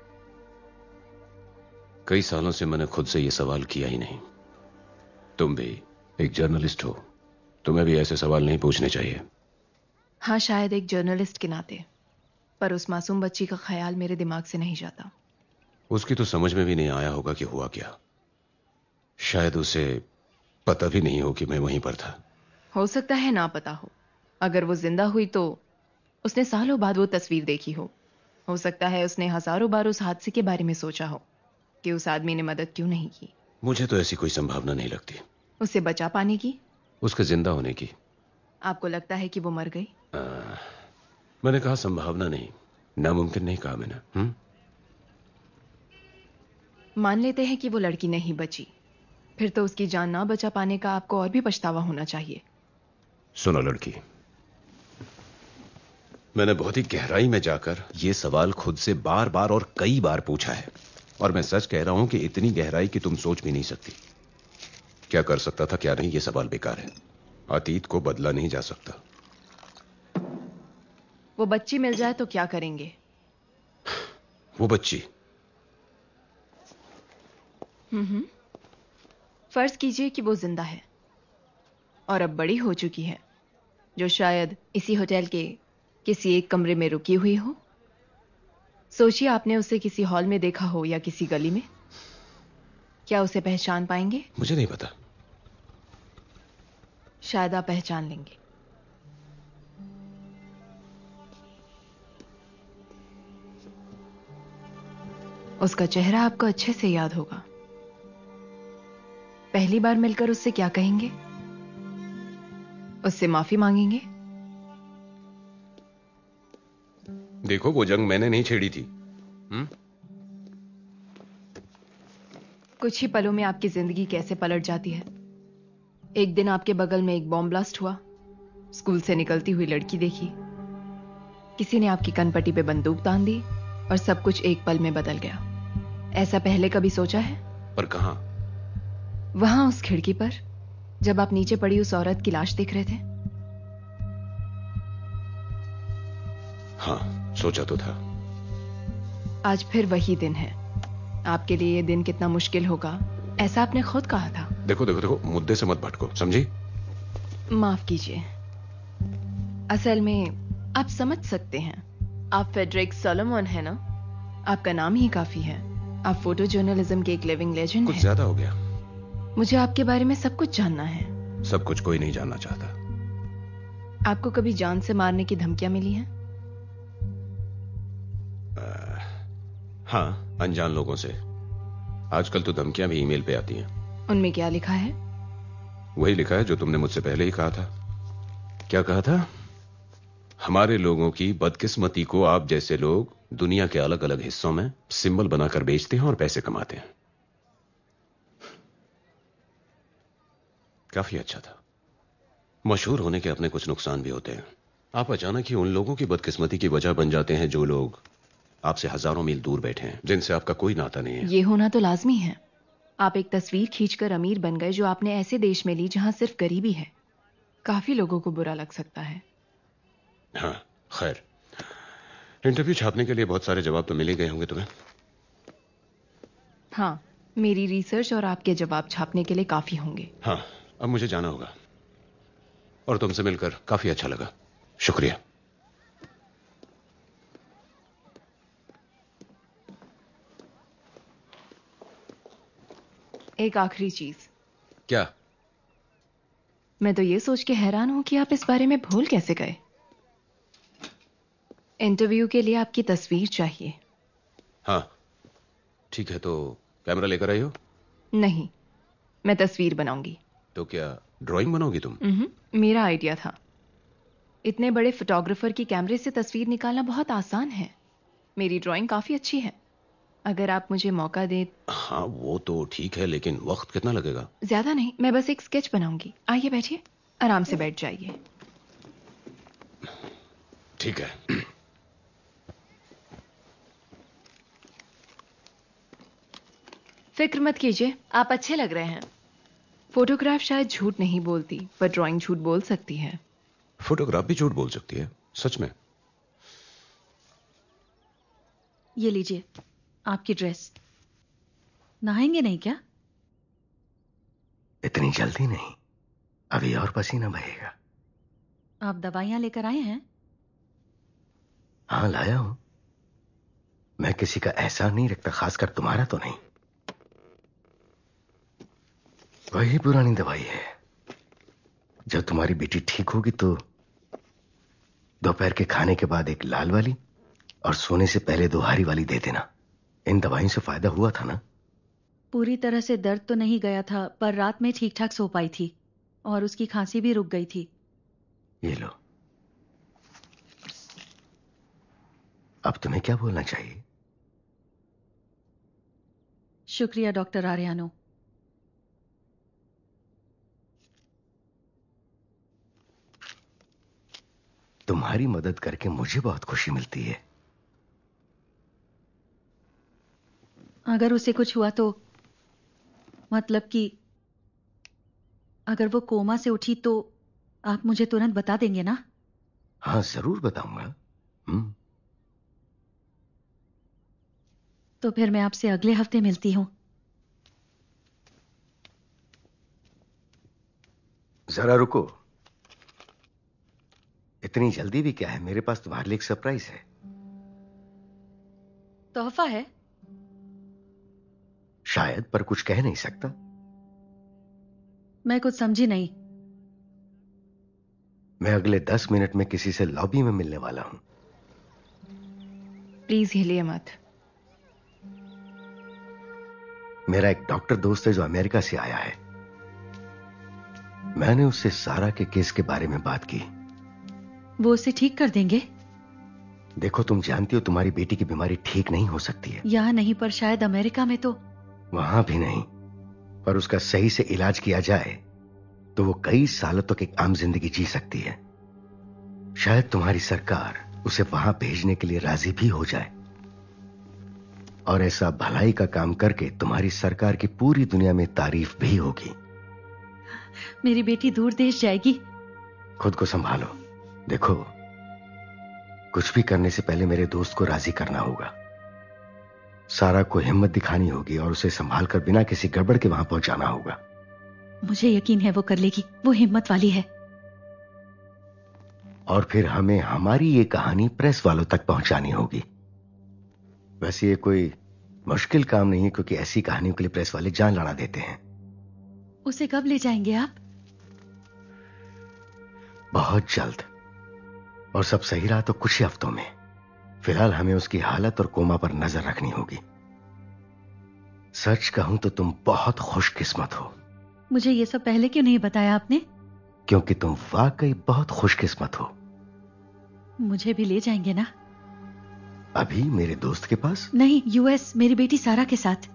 कई सालों से मैंने खुद से यह सवाल किया ही नहीं। तुम भी एक जर्नलिस्ट हो, तुम्हें भी ऐसे सवाल नहीं पूछने चाहिए। हाँ, शायद एक जर्नलिस्ट के नाते, पर उस मासूम बच्ची का ख्याल मेरे दिमाग से नहीं जाता। उसकी तो समझ में भी नहीं आया होगा कि हुआ क्या। शायद उसे पता भी नहीं हो कि मैं वहीं पर था। हो सकता है ना पता हो। अगर वो जिंदा हुई तो उसने सालों बाद वो तस्वीर देखी हो सकता है उसने हजारों बार उस हादसे के बारे में सोचा हो कि उस आदमी ने मदद क्यों नहीं की। मुझे तो ऐसी कोई संभावना नहीं लगती। उसे बचा पाने की? उसके जिंदा होने की। आपको लगता है कि वो मर गई? मैंने कहा संभावना नहीं, नामुमकिन नहीं कहा मैंने। मान लेते हैं कि वो लड़की नहीं बची, फिर तो उसकी जान ना बचा पाने का आपको और भी पछतावा होना चाहिए। सुनो लड़की, मैंने बहुत ही गहराई में जाकर यह सवाल खुद से बार बार और कई बार पूछा है, और मैं सच कह रहा हूं कि इतनी गहराई कि तुम सोच भी नहीं सकती। क्या कर सकता था क्या नहीं, यह सवाल बेकार है। अतीत को बदला नहीं जा सकता। वो बच्ची मिल जाए तो क्या करेंगे? वो बच्ची? फर्ज कीजिए कि वो जिंदा है और अब बड़ी हो चुकी है, जो शायद इसी होटल के किसी एक कमरे में रुकी हुई हो। सोचिए आपने उसे किसी हॉल में देखा हो या किसी गली में। क्या उसे पहचान पाएंगे? मुझे नहीं पता। शायद आप पहचान लेंगे। उसका चेहरा आपको अच्छे से याद होगा। पहली बार मिलकर उससे क्या कहेंगे? उससे माफी मांगेंगे? देखो, वो जंग मैंने नहीं छेड़ी थी। कुछ ही पलों में आपकी जिंदगी कैसे पलट जाती है। एक दिन आपके बगल में एक बॉम्ब ब्लास्ट हुआ, स्कूल से निकलती हुई लड़की देखी, किसी ने आपकी कनपट्टी पे बंदूक तान दी और सब कुछ एक पल में बदल गया। ऐसा पहले कभी सोचा है? पर कहां? वहां उस खिड़की पर, जब आप नीचे पड़ी उस औरत की लाश देख रहे थे। हाँ, सोचा तो था। आज फिर वही दिन है। आपके लिए ये दिन कितना मुश्किल होगा, ऐसा आपने खुद कहा था। देखो देखो देखो, मुद्दे से मत भटको, समझी? माफ कीजिए, असल में आप समझ सकते हैं, आप फेडरिक सोलोमन है ना? आपका नाम ही काफी है। आप फोटो जर्नलिज्म के एक लिविंग लेजेंड कुछ हैं। ज्यादा हो गया। मुझे आपके बारे में सब कुछ जानना है। सब कुछ कोई नहीं जानना चाहता। आपको कभी जान से मारने की धमकियां मिली हैं? हाँ, अनजान लोगों से। आजकल तो धमकियां भी ईमेल पे आती हैं। उनमें क्या लिखा है? वही लिखा है जो तुमने मुझसे पहले ही कहा था। क्या कहा था? हमारे लोगों की बदकिस्मती को आप जैसे लोग दुनिया के अलग अलग हिस्सों में सिंबल बनाकर बेचते हैं और पैसे कमाते हैं। काफी अच्छा था। मशहूर होने के अपने कुछ नुकसान भी होते हैं। आप अचानक ही उन लोगों की बदकिस्मती की वजह बन जाते हैं जो लोग आपसे हजारों मील दूर बैठे हैं, जिनसे आपका कोई नाता नहीं है। ये होना तो लाजमी है। आप एक तस्वीर खींचकर अमीर बन गए जो आपने ऐसे देश में ली जहां सिर्फ गरीबी है। काफी लोगों को बुरा लग सकता है। हाँ, खैर, इंटरव्यू छापने के लिए बहुत सारे जवाब तो मिल ही गए होंगे तुम्हें। हाँ, मेरी रिसर्च और आपके जवाब छापने के लिए काफी होंगे। हाँ, अब मुझे जाना होगा और तुमसे मिलकर काफी अच्छा लगा। शुक्रिया। एक आखिरी चीज। क्या? मैं तो ये सोच के हैरान हूं कि आप इस बारे में भूल कैसे गए। इंटरव्यू के लिए आपकी तस्वीर चाहिए। हाँ, ठीक है, तो कैमरा लेकर आई हो? नहीं, मैं तस्वीर बनाऊंगी। तो क्या ड्राइंग बनाओगी तुम? मेरा आइडिया था। इतने बड़े फोटोग्राफर की कैमरे से तस्वीर निकालना बहुत आसान है। मेरी ड्राइंग काफी अच्छी है। अगर आप मुझे मौका दें। हाँ, वो तो ठीक है, लेकिन वक्त कितना लगेगा? ज्यादा नहीं, मैं बस एक स्केच बनाऊंगी। आइए बैठिए, आराम से बैठ जाइए। ठीक है। फिक्र मत कीजिए, आप अच्छे लग रहे हैं। फोटोग्राफ शायद झूठ नहीं बोलती, पर ड्राइंग झूठ बोल सकती है। फोटोग्राफ भी झूठ बोल सकती है, सच में। ये लीजिए आपकी ड्रेस। नहाएंगे नहीं क्या? इतनी जल्दी नहीं, अभी और पसीना बहेगा। आप दवाइयां लेकर आए हैं? हाँ, लाया हूं। मैं किसी का एहसान नहीं रखता, खासकर तुम्हारा तो नहीं। वही पुरानी दवाई है। जब तुम्हारी बेटी ठीक होगी तो दोपहर के खाने के बाद एक लाल वाली और सोने से पहले 2 हरी वाली दे देना। इन दवाइयों से फायदा हुआ था ना? पूरी तरह से दर्द तो नहीं गया था, पर रात में ठीक ठाक सो पाई थी और उसकी खांसी भी रुक गई थी। ये लो। अब तुम्हें क्या बोलना चाहिए? शुक्रिया डॉक्टर आर्यानो। तुम्हारी मदद करके मुझे बहुत खुशी मिलती है। अगर उसे कुछ हुआ तो, मतलब कि अगर वो कोमा से उठी तो आप मुझे तुरंत बता देंगे ना? हाँ, जरूर बताऊंगा। तो फिर मैं आपसे अगले हफ्ते मिलती हूं। जरा रुको। इतनी जल्दी भी क्या है? मेरे पास तुम्हारे लिए एक सरप्राइज है। तोहफा है? शायद, पर कुछ कह नहीं सकता। मैं कुछ समझी नहीं। मैं अगले 10 मिनट में किसी से लॉबी में मिलने वाला हूं। प्लीज हिलिए मत। मेरा एक डॉक्टर दोस्त है जो अमेरिका से आया है। मैंने उससे सारा के केस के बारे में बात की। वो उसे ठीक कर देंगे? देखो, तुम जानती हो तुम्हारी बेटी की बीमारी ठीक नहीं हो सकती है। यहाँ नहीं, पर शायद अमेरिका में तो। वहां भी नहीं, पर उसका सही से इलाज किया जाए तो वो कई सालों तक एक आम जिंदगी जी सकती है। शायद तुम्हारी सरकार उसे वहां भेजने के लिए राजी भी हो जाए, और ऐसा भलाई का काम करके तुम्हारी सरकार की पूरी दुनिया में तारीफ भी होगी। मेरी बेटी दूर देश जाएगी। खुद को संभालो। देखो, कुछ भी करने से पहले मेरे दोस्त को राजी करना होगा। सारा को हिम्मत दिखानी होगी और उसे संभाल कर बिना किसी गड़बड़ के वहां पहुंचाना होगा। मुझे यकीन है वो कर लेगी, वो हिम्मत वाली है। और फिर हमें हमारी ये कहानी प्रेस वालों तक पहुंचानी होगी। वैसे ये कोई मुश्किल काम नहीं है, क्योंकि ऐसी कहानियों के लिए प्रेस वाले जान लड़ा देते हैं। उसे कब ले जाएंगे आप? बहुत जल्द, और सब सही रहा तो कुछ ही हफ्तों में। फिलहाल हमें उसकी हालत और कोमा पर नजर रखनी होगी। सच कहूं तो तुम बहुत खुशकिस्मत हो। मुझे ये सब पहले क्यों नहीं बताया आपने? क्योंकि तुम वाकई बहुत खुशकिस्मत हो। मुझे भी ले जाएंगे ना? अभी मेरे दोस्त के पास नहीं, यूएस, मेरी बेटी सारा के साथ।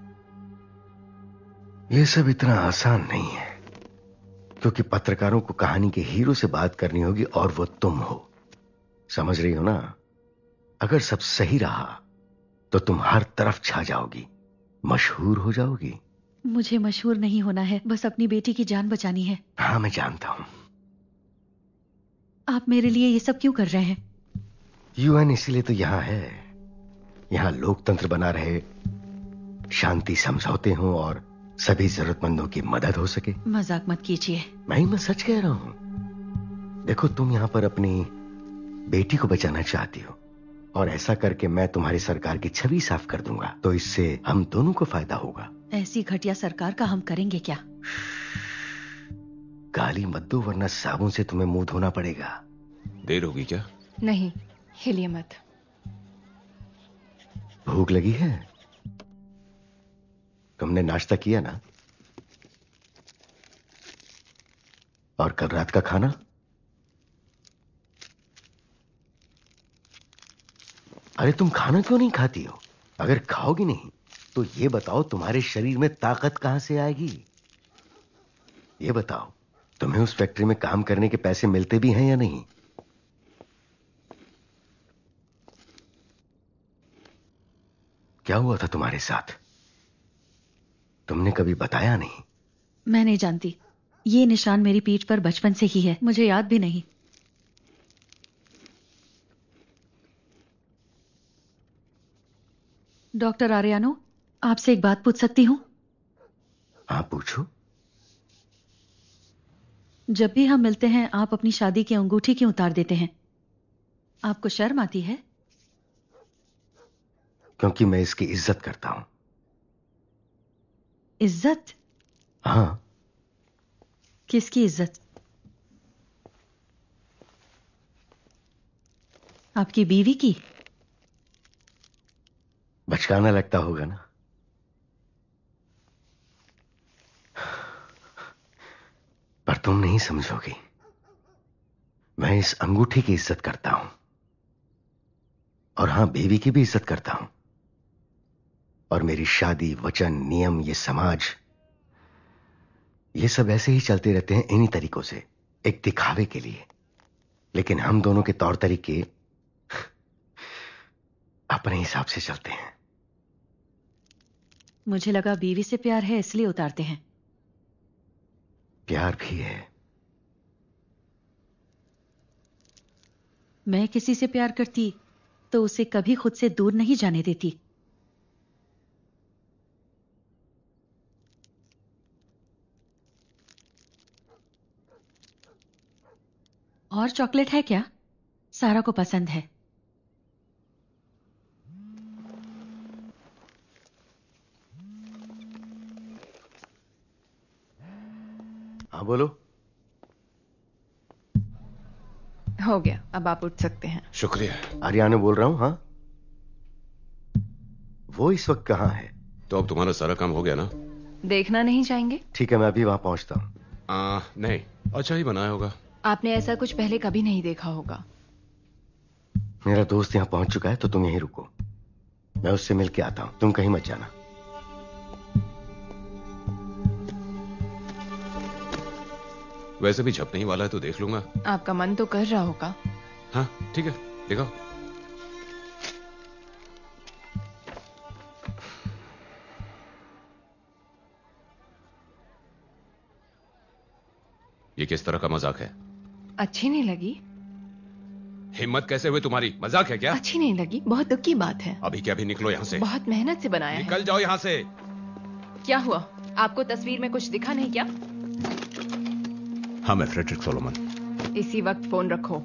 यह सब इतना आसान नहीं है, क्योंकि पत्रकारों को कहानी के हीरो से बात करनी होगी और वो तुम हो। समझ रही हो ना? अगर सब सही रहा तो तुम हर तरफ छा जाओगी, मशहूर हो जाओगी। मुझे मशहूर नहीं होना है, बस अपनी बेटी की जान बचानी है। हाँ, मैं जानता हूं। आप मेरे लिए ये सब क्यों कर रहे हैं? यूएन इसीलिए तो यहां है, यहां लोकतंत्र बना रहे, शांति समझौते हों और सभी जरूरतमंदों की मदद हो सके। मजाक मत कीजिए। मैं सच कह रहा हूं। देखो, तुम यहां पर अपनी बेटी को बचाना चाहती हो और ऐसा करके मैं तुम्हारी सरकार की छवि साफ कर दूंगा, तो इससे हम दोनों को फायदा होगा। ऐसी घटिया सरकार का हम करेंगे क्या? गाली मत दो, वरना साबुन से तुम्हें मुंह धोना पड़ेगा। देर होगी क्या? नहीं, हिलिए मत। भूख लगी है? तुमने नाश्ता किया ना? और कल रात का खाना? अरे तुम खाना क्यों नहीं खाती हो? अगर खाओगी नहीं तो ये बताओ, तुम्हारे शरीर में ताकत कहां से आएगी? ये बताओ, तुम्हें उस फैक्ट्री में काम करने के पैसे मिलते भी हैं या नहीं? क्या हुआ था तुम्हारे साथ? तुमने कभी बताया नहीं। मैं नहीं जानती। ये निशान मेरी पीठ पर बचपन से ही है, मुझे याद भी नहीं। डॉक्टर आर्यानो, आपसे एक बात पूछ सकती हूँ? हाँ, पूछो। जब भी हम मिलते हैं आप अपनी शादी की अंगूठी क्यों उतार देते हैं? आपको शर्म आती है? क्योंकि मैं इसकी इज्जत करता हूं। इज्जत? हाँ। किसकी इज्जत? आपकी बीवी की? बचकाना लगता होगा ना? पर तुम नहीं समझोगी। मैं इस अंगूठी की इज्जत करता हूं, और हां, बीवी की भी इज्जत करता हूं। और मेरी शादी, वचन, नियम, ये समाज, ये सब ऐसे ही चलते रहते हैं इन्हीं तरीकों से, एक दिखावे के लिए। लेकिन हम दोनों के तौर तरीके अपने हिसाब से चलते हैं। मुझे लगा बीवी से प्यार है इसलिए उतारते हैं। प्यार भी है। मैं किसी से प्यार करती तो उसे कभी खुद से दूर नहीं जाने देती। और चॉकलेट है क्या? सारा को पसंद है। हाँ, बोलो। हो गया, अब आप उठ सकते हैं। शुक्रिया। आर्यानो बोल रहा हूं। हाँ, वो इस वक्त कहां है? तो अब तुम्हारा सारा काम हो गया ना? देखना नहीं चाहेंगे? ठीक है, मैं अभी वहां पहुंचता हूं। नहीं, अच्छा ही बनाया होगा। आपने ऐसा कुछ पहले कभी नहीं देखा होगा। मेरा दोस्त यहां पहुंच चुका है, तो तुम यहीं रुको, मैं उससे मिल के आता हूं। तुम कहीं मत जाना। वैसे भी झपने ही वाला है तो देख लूंगा। आपका मन तो कर रहा होगा। हाँ ठीक है, देखो। ये किस तरह का मजाक है? अच्छी नहीं लगी? हिम्मत कैसे हुई तुम्हारी? मजाक है क्या? अच्छी नहीं लगी? बहुत दुख की बात है। अभी क्या, भी निकलो यहाँ से। बहुत मेहनत से बनाया है। निकल जाओ यहाँ से। क्या हुआ? आपको तस्वीर में कुछ दिखा नहीं क्या? हाँ, मैं फ्रेडरिक सोलोमन। इसी वक्त फोन रखो।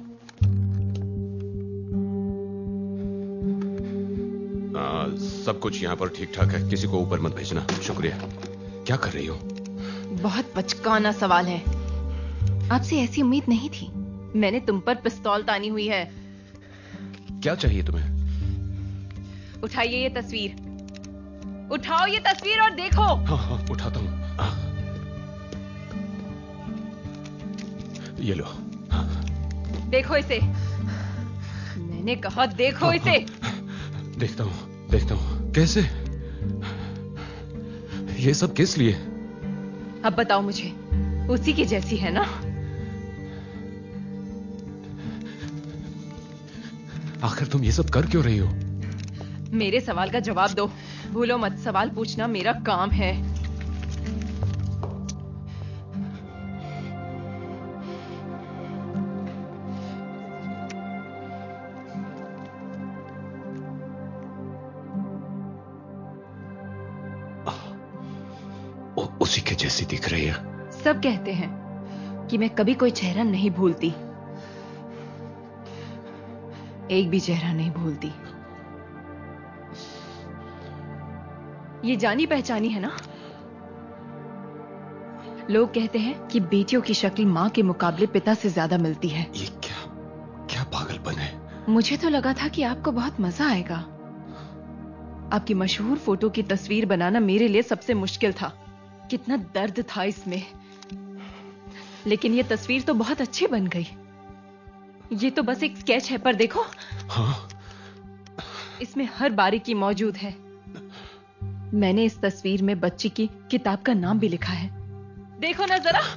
सब कुछ यहाँ पर ठीक ठाक है, किसी को ऊपर मत भेजना। शुक्रिया। क्या कर रही हो? बहुत बचकाना सवाल है, आपसे ऐसी उम्मीद नहीं थी। मैंने तुम पर पिस्तौल तानी हुई है। क्या चाहिए तुम्हें? उठाइए ये तस्वीर, उठाओ ये तस्वीर और देखो। हाँ, उठाता हूँ। ये लो। देखो इसे, मैंने कहा देखो इसे। देखता हूँ। कैसे? ये सब किस लिए? अब बताओ मुझे, उसी की जैसी है ना? आखिर तुम ये सब कर क्यों रही हो? मेरे सवाल का जवाब दो। भूलो मत, सवाल पूछना मेरा काम है। उसी के जैसी दिख रही है। सब कहते हैं कि मैं कभी कोई चेहरा नहीं भूलती, एक भी चेहरा नहीं भूलती। ये जानी पहचानी है ना? लोग कहते हैं कि बेटियों की शक्ल मां के मुकाबले पिता से ज्यादा मिलती है। ये क्या पागलपन है? मुझे तो लगा था कि आपको बहुत मजा आएगा। आपकी मशहूर फोटो की तस्वीर बनाना मेरे लिए सबसे मुश्किल था। कितना दर्द था इसमें, लेकिन ये तस्वीर तो बहुत अच्छी बन गई। ये तो बस एक स्केच है, पर देखो, हाँ? इसमें हर बारीकी मौजूद है। मैंने इस तस्वीर में बच्ची की किताब का नाम भी लिखा है। देखो ना जरा।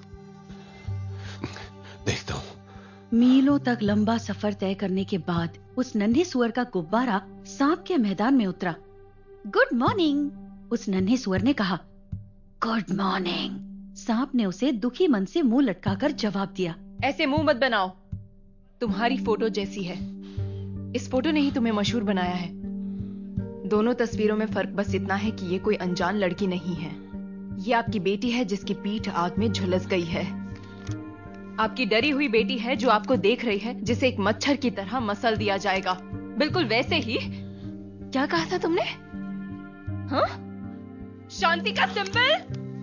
देखता हूं। मीलों तक लंबा सफर तय करने के बाद उस नन्हे सुअर का गुब्बारा सांप के मैदान में उतरा। गुड मॉर्निंग, उस नन्हे सुअर ने कहा। गुड मॉर्निंग, सांप ने उसे दुखी मन से मुंह लटकाकर जवाब दिया। ऐसे मुंह मत बनाओ, तुम्हारी फोटो जैसी है। इस फोटो ने ही तुम्हें मशहूर बनाया है। दोनों तस्वीरों में फर्क बस इतना है कि ये कोई अनजान लड़की नहीं है। ये आपकी बेटी है जिसकी पीठ आग में झुलस गई है। आपकी डरी हुई बेटी है जो आपको देख रही है, जिसे एक मच्छर की तरह मसल दिया जाएगा, बिल्कुल वैसे ही। क्या कहा था तुमने? हाँ? शांति का सिंबल?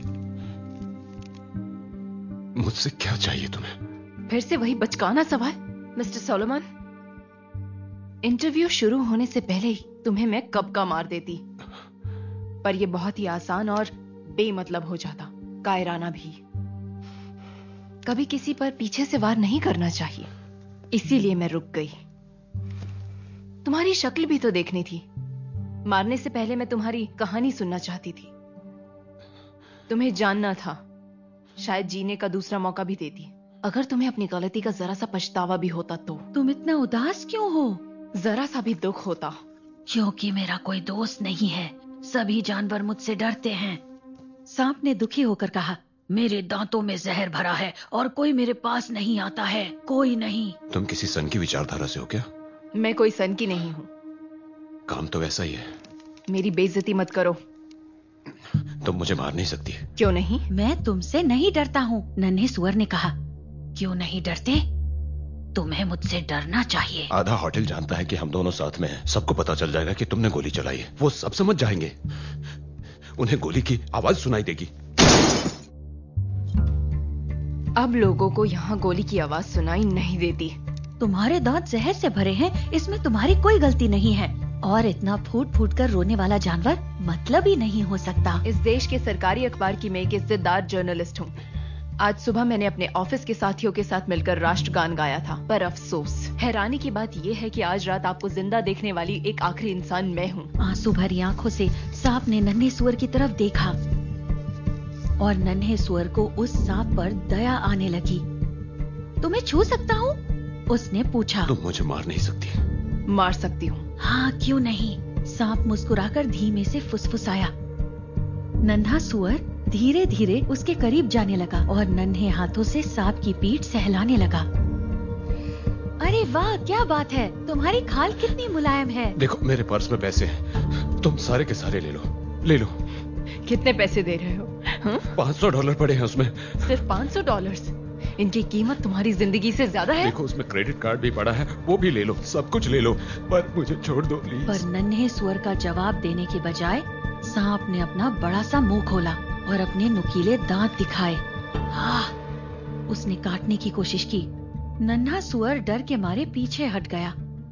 मुझसे क्या चाहिए तुम्हें? फिर से वही बचकाना सवाल। मिस्टर सोलोमन, इंटरव्यू शुरू होने से पहले ही तुम्हें मैं कब का मार देती, पर यह बहुत ही आसान और बेमतलब हो जाता, कायराना भी। कभी किसी पर पीछे से वार नहीं करना चाहिए, इसीलिए मैं रुक गई। तुम्हारी शक्ल भी तो देखनी थी। मारने से पहले मैं तुम्हारी कहानी सुनना चाहती थी। तुम्हें जानना था, शायद जीने का दूसरा मौका भी देती। अगर तुम्हें अपनी गलती का जरा सा पछतावा भी होता तो। तुम इतना उदास क्यों हो? जरा सा भी दुख होता। क्योंकि मेरा कोई दोस्त नहीं है, सभी जानवर मुझसे डरते हैं। सांप ने दुखी होकर कहा। मेरे दांतों में जहर भरा है और कोई मेरे पास नहीं आता है, कोई नहीं। तुम किसी सन की विचारधारा से हो क्या? मैं कोई सन की नहीं हूँ। काम तो वैसा ही है। मेरी बेइज्जती मत करो। तुम मुझे मार नहीं सकती। क्यों नहीं? मैं तुमसे नहीं डरता हूँ, नन्हे सुअर ने कहा। क्यों नहीं डरते? तुम्हें मुझसे डरना चाहिए। आधा होटल जानता है कि हम दोनों साथ में हैं। सबको पता चल जाएगा कि तुमने गोली चलाई है। वो सब समझ जाएंगे। उन्हें गोली की आवाज सुनाई देगी। अब लोगों को यहाँ गोली की आवाज सुनाई नहीं देती। तुम्हारे दांत जहर से भरे हैं, इसमें तुम्हारी कोई गलती नहीं है। और इतना फूट फूट कर रोने वाला जानवर मतलब ही नहीं हो सकता। इस देश के सरकारी अखबार की मैं एक इज्जतदार जर्नलिस्ट हूँ। आज सुबह मैंने अपने ऑफिस के साथियों के साथ मिलकर राष्ट्रगान गाया था, पर अफसोस, हैरानी की बात यह है कि आज रात आपको जिंदा देखने वाली एक आखिरी इंसान मैं हूँ। आंसू भरी आंखों से सांप ने नन्हे सुअर की तरफ देखा और नन्हे सुअर को उस सांप पर दया आने लगी। तुम्हें छू सकता हूँ? उसने पूछा। तुम मुझे मार नहीं सकती। मार सकती हूँ। हाँ, क्यों नहीं? सांप मुस्कुराकर धीमे से फुसफुसाया। नन्हा सुअर धीरे धीरे उसके करीब जाने लगा और नन्हे हाथों से सांप की पीठ सहलाने लगा। अरे वाह, क्या बात है! तुम्हारी खाल कितनी मुलायम है। देखो, मेरे पर्स में पैसे हैं। तुम सारे के सारे ले लो, ले लो। कितने पैसे दे रहे हो? हाँ? $500 पड़े हैं उसमें। सिर्फ $500? इनकी कीमत तुम्हारी जिंदगी से ज्यादा है। देखो, उसमें क्रेडिट कार्ड भी पड़ा है, वो भी ले लो, सब कुछ ले लो, पर मुझे छोड़ दो प्लीज। पर नन्हे सुअर का जवाब देने के बजाय सांप ने अपना बड़ा सा मुंह खोला और अपने नुकीले दांत दिखाए। हाँ, उसने काटने की कोशिश की। नन्हा सुअर डर के मारे पीछे हट गया।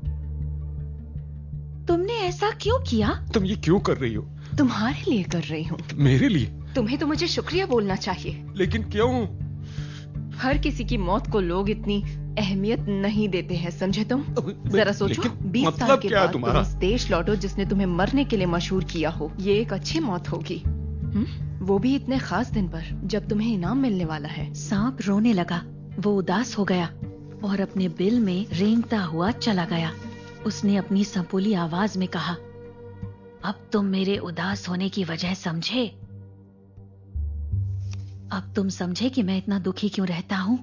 तुमने ऐसा क्यों किया? तुम ये क्यों कर रही हो? तुम्हारे लिए कर रही हूँ। मेरे लिए? तुम्हें तो मुझे शुक्रिया बोलना चाहिए। लेकिन क्यों? हर किसी की मौत को लोग इतनी अहमियत नहीं देते हैं, समझे तुम? जरा सोचो, 20 साल के बाद तुम उस देश लौटो जिसने तुम्हें मरने के लिए मशहूर किया हो। ये एक अच्छी मौत होगी, वो भी इतने खास दिन पर जब तुम्हें इनाम मिलने वाला है। सांप रोने लगा। वो उदास हो गया और अपने बिल में रेंगता हुआ चला गया। उसने अपनी संपूली आवाज में कहा, अब तुम मेरे उदास होने की वजह समझे? अब तुम समझे कि मैं इतना दुखी क्यों रहता हूँ?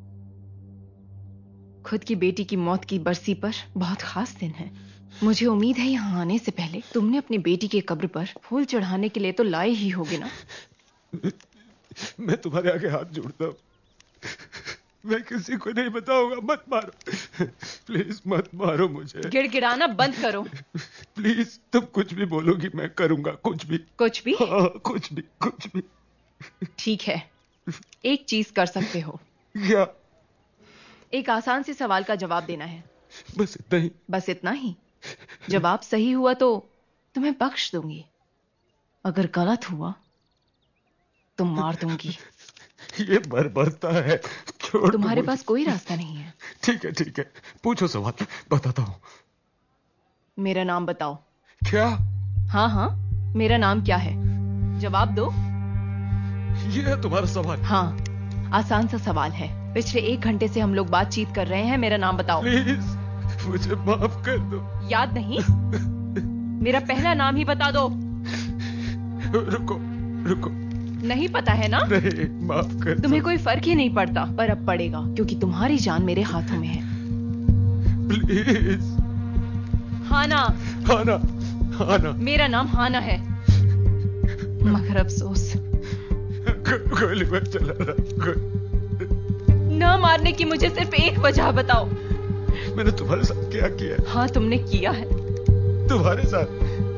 खुद की बेटी की मौत की बरसी पर बहुत खास दिन है। मुझे उम्मीद है यहाँ आने से पहले तुमने अपनी बेटी के कब्र पर फूल चढ़ाने के लिए तो लाए ही होगे ना? मैं तुम्हारे आगे हाथ जोड़ता हूं, मैं किसी को नहीं बताऊंगा। मत मारो, प्लीज मत मारो मुझे। गिड़गिड़ाना बंद करो। प्लीज, तुम कुछ भी बोलोगी मैं करूंगा, कुछ भी। कुछ भी? हाँ, कुछ भी, कुछ भी। ठीक है, एक चीज कर सकते हो। क्या? एक आसान सी सवाल का जवाब देना है। बस इतना ही? बस इतना ही। जवाब सही हुआ तो तुम्हें बख्श दूंगी, अगर गलत हुआ तो मार दूंगी। ये बर्बरता है, छोड़। तुम्हारे पास कोई रास्ता नहीं है। ठीक है, ठीक है, पूछो सवाल, बताता हूं। मेरा नाम बताओ। क्या? हाँ हाँ, मेरा नाम क्या है, जवाब दो। ये है तुम्हारा सवाल? हाँ, आसान सा सवाल है। पिछले 1 घंटे से हम लोग बातचीत कर रहे हैं। मेरा नाम बताओ। प्लीज मुझे माफ कर दो। याद नहीं? मेरा पहला नाम ही बता दो। रुको रुको। नहीं पता है ना? नहीं, माफ कर दो। तुम्हें कोई फर्क ही नहीं पड़ता, पर अब पड़ेगा क्योंकि तुम्हारी जान मेरे हाथों में है। प्लीज। हाना। Hana, Hana. मेरा नाम हाना है, मगर अफसोस गोली मत चलाना। न मारने की मुझे सिर्फ एक वजह बताओ। मैंने तुम्हारे साथ क्या किया है? हाँ, तुमने किया है। तुम्हारे साथ?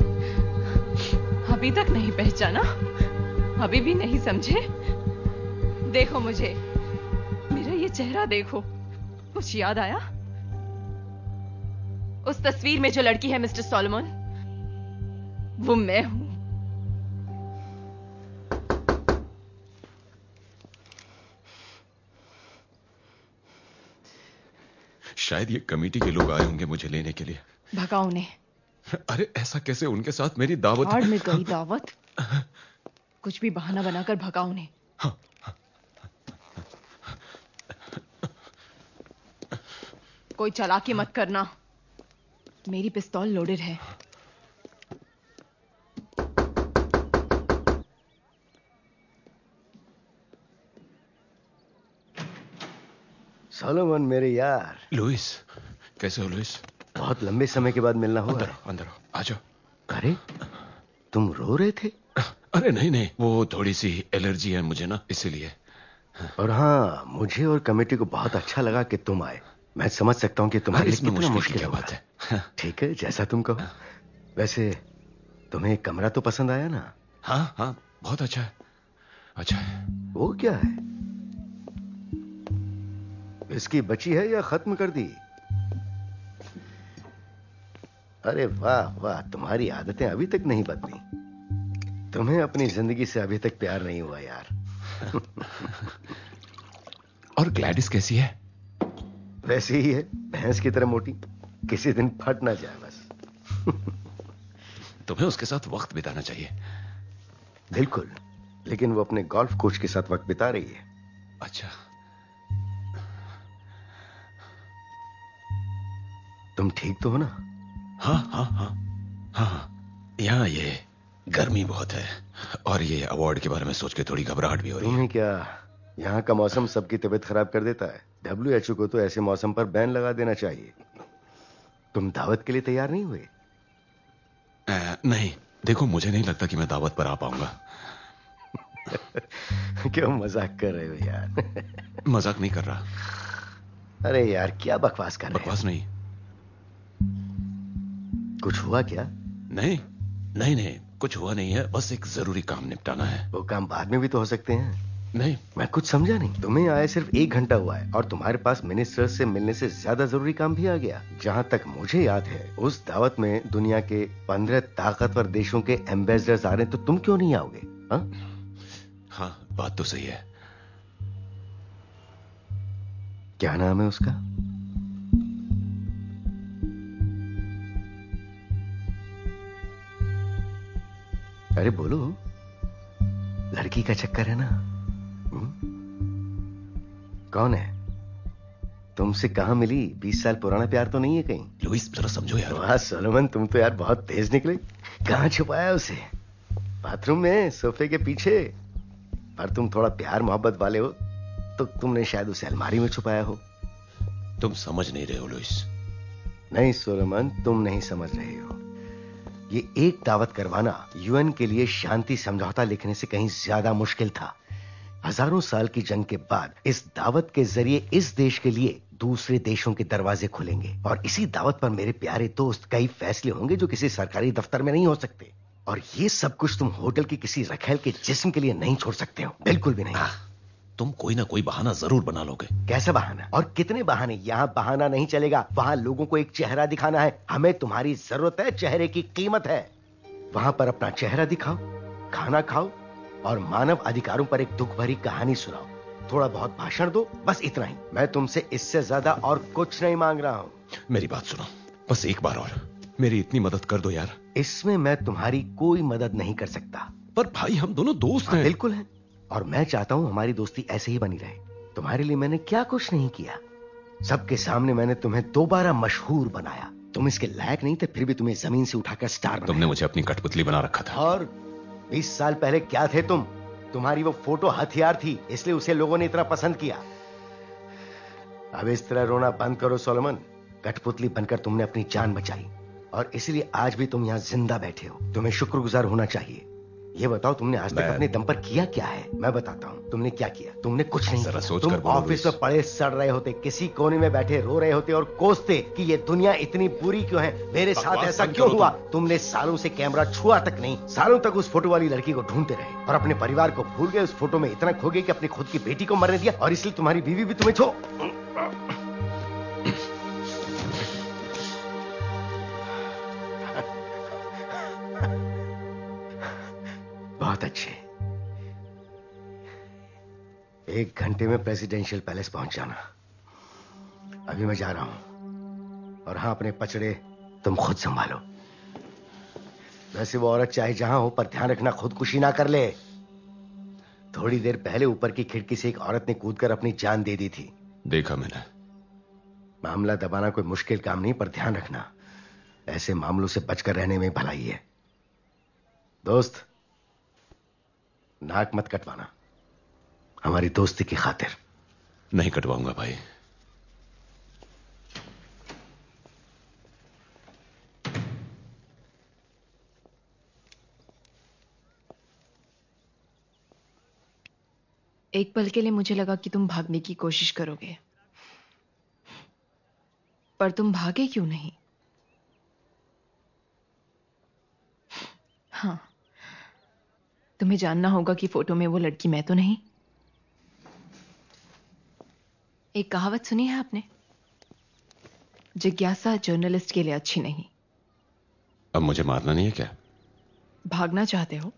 अभी तक नहीं पहचाना? अभी भी नहीं समझे? देखो मुझे, मेरा ये चेहरा देखो। कुछ याद आया? उस तस्वीर में जो लड़की है मिस्टर सॉलोमन, वो मैं हूं। शायद ये कमेटी के लोग आए होंगे मुझे लेने के लिए। भगाओ उन्हें। अरे ऐसा कैसे? उनके साथ मेरी दावत। भाड़ में गई दावत। कुछ भी बहाना बनाकर भगाओ उन्हें। कोई चालाकी मत करना, मेरी पिस्तौल लोडेड है। सॉलोमन मेरे यार। लुइस, कैसे हो लुइस? बहुत लंबे समय के बाद मिलना हुआ। अंदर आओ, अंदर आओ, आ जाओ। अरे तुम रो रहे थे? अरे नहीं नहीं, वो थोड़ी सी एलर्जी है मुझे ना, इसीलिए। और हाँ, मुझे और कमेटी को बहुत अच्छा लगा कि तुम आए। मैं समझ सकता हूँ कि तुम्हारे लिए कितना मुश्किल क्या बात है। ठीक है, जैसा तुम कहो। वैसे तुम्हें कमरा तो पसंद आया ना? हाँ हाँ, बहुत अच्छा है, अच्छा है। वो क्या है? इसकी बची है या खत्म कर दी? अरे वाह वाह, तुम्हारी आदतें अभी तक नहीं बदली। तुम्हें अपनी जिंदगी से अभी तक प्यार नहीं हुआ यार। और ग्लैडिस कैसी है? वैसे ही है, भैंस की तरह मोटी, किसी दिन फट ना जाए बस। तुम्हें उसके साथ वक्त बिताना चाहिए। बिल्कुल, लेकिन वो अपने गोल्फ कोच के साथ वक्त बिता रही है। अच्छा, तुम ठीक तो हो ना? हाँ हाँ हाँ हाँ। यहाँ ये गर्मी बहुत है और ये अवार्ड के बारे में सोच के थोड़ी घबराहट भी हो रही है। तुम्हें क्या यहाँ का मौसम सबकी तबीयत खराब कर देता है? WHO को तो ऐसे मौसम पर बैन लगा देना चाहिए। तुम दावत के लिए तैयार नहीं हुए? नहीं, देखो मुझे नहीं लगता कि मैं दावत पर आ पाऊंगा। क्यों मजाक कर रहे हो यार? मजाक नहीं कर रहा। अरे यार, क्या बकवास कर रहे हो? बकवास नहीं। कुछ हुआ क्या? नहीं नहीं नहीं, कुछ हुआ नहीं है, बस एक जरूरी काम निपटाना है। वो काम बाद में भी तो हो सकते हैं। नहीं, मैं कुछ समझा नहीं। तुम्हें आए सिर्फ 1 घंटा हुआ है और तुम्हारे पास मिनिस्टर से मिलने से ज्यादा जरूरी काम भी आ गया। जहां तक मुझे याद है, उस दावत में दुनिया के 15 ताकतवर देशों के एम्बेसडर्स आ रहे हैं, तो तुम क्यों नहीं आओगे? हाँ, बात तो सही है। क्या नाम है उसका? अरे बोलो, लड़की का चक्कर है ना? कौन है? तुमसे कहां मिली? 20 साल पुराना प्यार तो नहीं है कहीं? लुइस जरा समझो यार। वाह सोलोमन, तुम तो यार बहुत तेज निकले। कहां छुपाया उसे? बाथरूम में, सोफे के पीछे? पर तुम थोड़ा प्यार मोहब्बत वाले हो तो तुमने शायद उसे अलमारी में छुपाया हो। तुम समझ नहीं रहे हो लुइस। नहीं सोलोमन, तुम नहीं समझ रहे हो। ये एक दावत करवाना यूएन के लिए शांति समझौता लिखने से कहीं ज्यादा मुश्किल था। हजारों साल की जंग के बाद इस दावत के जरिए इस देश के लिए दूसरे देशों के दरवाजे खुलेंगे और इसी दावत पर मेरे प्यारे दोस्त कई फैसले होंगे जो किसी सरकारी दफ्तर में नहीं हो सकते। और ये सब कुछ तुम होटल की किसी रखेल के जिस्म के लिए नहीं छोड़ सकते हो, बिल्कुल भी नहीं। तुम कोई ना कोई बहाना जरूर बना लोगे। कैसा बहाना और कितने बहाने? यहाँ बहाना नहीं चलेगा, वहां लोगों को एक चेहरा दिखाना है। हमें तुम्हारी जरूरत है, चेहरे की कीमत है। वहां पर अपना चेहरा दिखाओ, खाना खाओ और मानव अधिकारों पर एक दुख भरी कहानी सुनाओ। थोड़ा बहुत भाषण दो, बस इतना ही। मैं तुमसे इससे ज्यादा और कुछ नहीं मांग रहा हूं। मेरी बात सुनो, बस एक बार और मेरी इतनी मदद कर दो यार। इसमें मैं तुम्हारी कोई मदद नहीं कर सकता। पर भाई हम दोनों दोस्त हैं। बिल्कुल हैं। और मैं चाहता हूं हमारी दोस्ती ऐसे ही बनी रहे। तुम्हारे लिए मैंने क्या कुछ नहीं किया। सबके सामने मैंने तुम्हें दोबारा मशहूर बनाया। तुम इसके लायक नहीं थे, फिर भी तुम्हें जमीन से उठाकर स्टार बनाया। तुमने मुझे अपनी कठपुतली बना रखा था। और 20 साल पहले क्या थे तुम? तुम्हारी वो फोटो हथियार थी, इसलिए उसे लोगों ने इतना पसंद किया। अब इस तरह रोना बंद करो सोलोमन। कठपुतली बनकर तुमने अपनी जान बचाई और इसलिए आज भी तुम यहां जिंदा बैठे हो। तुम्हें शुक्रगुजार होना चाहिए। ये बताओ तुमने आज तक अपने दम पर किया क्या है? मैं बताता हूं तुमने क्या किया। तुमने कुछ नहीं किया। तुम ऑफिस में पड़े सड़ रहे होते, किसी कोने में बैठे रो रहे होते और कोसते कि ये दुनिया इतनी बुरी क्यों है, मेरे साथ ऐसा क्यों हुआ। तुमने सालों से कैमरा छुआ तक नहीं, सालों तक उस फोटो वाली लड़की को ढूंढते रहे और अपने परिवार को भूल गए। उस फोटो में इतना खो गए कि अपनी खुद की बेटी को मरने दिया और इसलिए तुम्हारी बीवी भी तुम्हें बहुत अच्छे। 1 घंटे में प्रेसिडेंशियल पैलेस पहुंच जाना। अभी मैं जा रहा हूं। और हां, अपने पचड़े तुम खुद संभालो। वैसे वो औरत चाहे जहां हो, पर ध्यान रखना खुदकुशी ना कर ले। थोड़ी देर पहले ऊपर की खिड़की से एक औरत ने कूदकर अपनी जान दे दी थी। देखा मैंने। मामला दबाना कोई मुश्किल काम नहीं, पर ध्यान रखना ऐसे मामलों से बचकर रहने में भलाई है। दोस्त, नाक मत कटवाना, हमारी दोस्ती की खातिर। नहीं कटवाऊंगा भाई। एक पल के लिए मुझे लगा कि तुम भागने की कोशिश करोगे, पर तुम भागे क्यों नहीं? हाँ, तुम्हें जानना होगा कि फोटो में वो लड़की मैं तो नहीं। एक कहावत सुनी है आपने, जिज्ञासा जर्नलिस्ट के लिए अच्छी नहीं। अब मुझे मारना नहीं है क्या? भागना चाहते हो?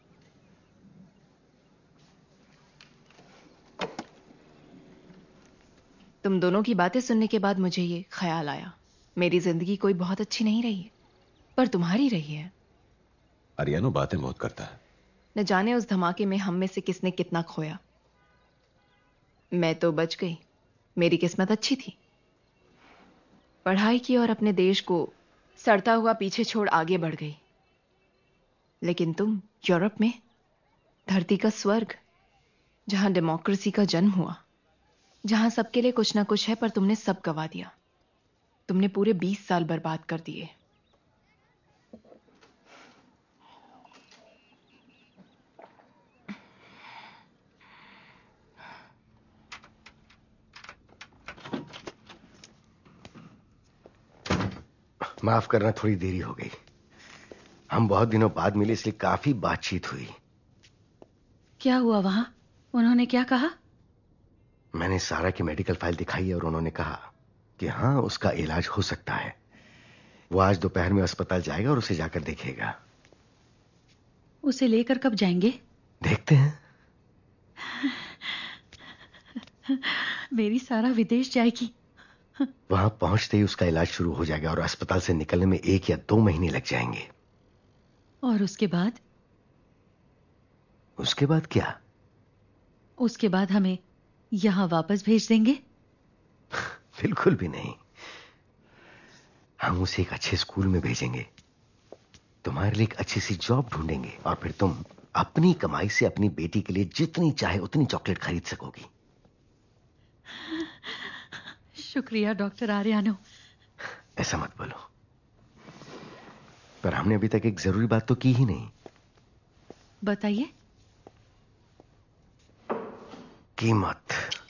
तुम दोनों की बातें सुनने के बाद मुझे ये ख्याल आया, मेरी जिंदगी कोई बहुत अच्छी नहीं रही है, पर तुम्हारी रही है। अरियानो बातें बहुत करता है। न जाने उस धमाके में हम में से किसने कितना खोया। मैं तो बच गई, मेरी किस्मत अच्छी थी। पढ़ाई की और अपने देश को सड़ता हुआ पीछे छोड़ आगे बढ़ गई। लेकिन तुम यूरोप में, धरती का स्वर्ग, जहां डेमोक्रेसी का जन्म हुआ, जहां सबके लिए कुछ ना कुछ है, पर तुमने सब गवा दिया। तुमने पूरे 20 साल बर्बाद कर दिए। माफ करना, थोड़ी देरी हो गई। हम बहुत दिनों बाद मिले, इसलिए काफी बातचीत हुई। क्या हुआ वहां? उन्होंने क्या कहा? मैंने सारा की मेडिकल फाइल दिखाई और उन्होंने कहा कि हाँ, उसका इलाज हो सकता है। वो आज दोपहर में अस्पताल जाएगा और उसे जाकर देखेगा। उसे लेकर कब जाएंगे? देखते हैं। मेरी सारा विदेश जाएगी। वहां पहुंचते ही उसका इलाज शुरू हो जाएगा और अस्पताल से निकलने में 1 या 2 महीने लग जाएंगे। और उसके बाद? उसके बाद क्या? उसके बाद हमें यहां वापस भेज देंगे? बिल्कुल भी नहीं। हम उसे एक अच्छे स्कूल में भेजेंगे, तुम्हारे लिए एक अच्छी सी जॉब ढूंढेंगे और फिर तुम अपनी कमाई से अपनी बेटी के लिए जितनी चाहे उतनी चॉकलेट खरीद सकोगी। शुक्रिया डॉक्टर आर्यानो। ऐसा मत बोलो, पर हम हमने अभी तक एक जरूरी बात तो की ही नहीं। बताइए। कीमत।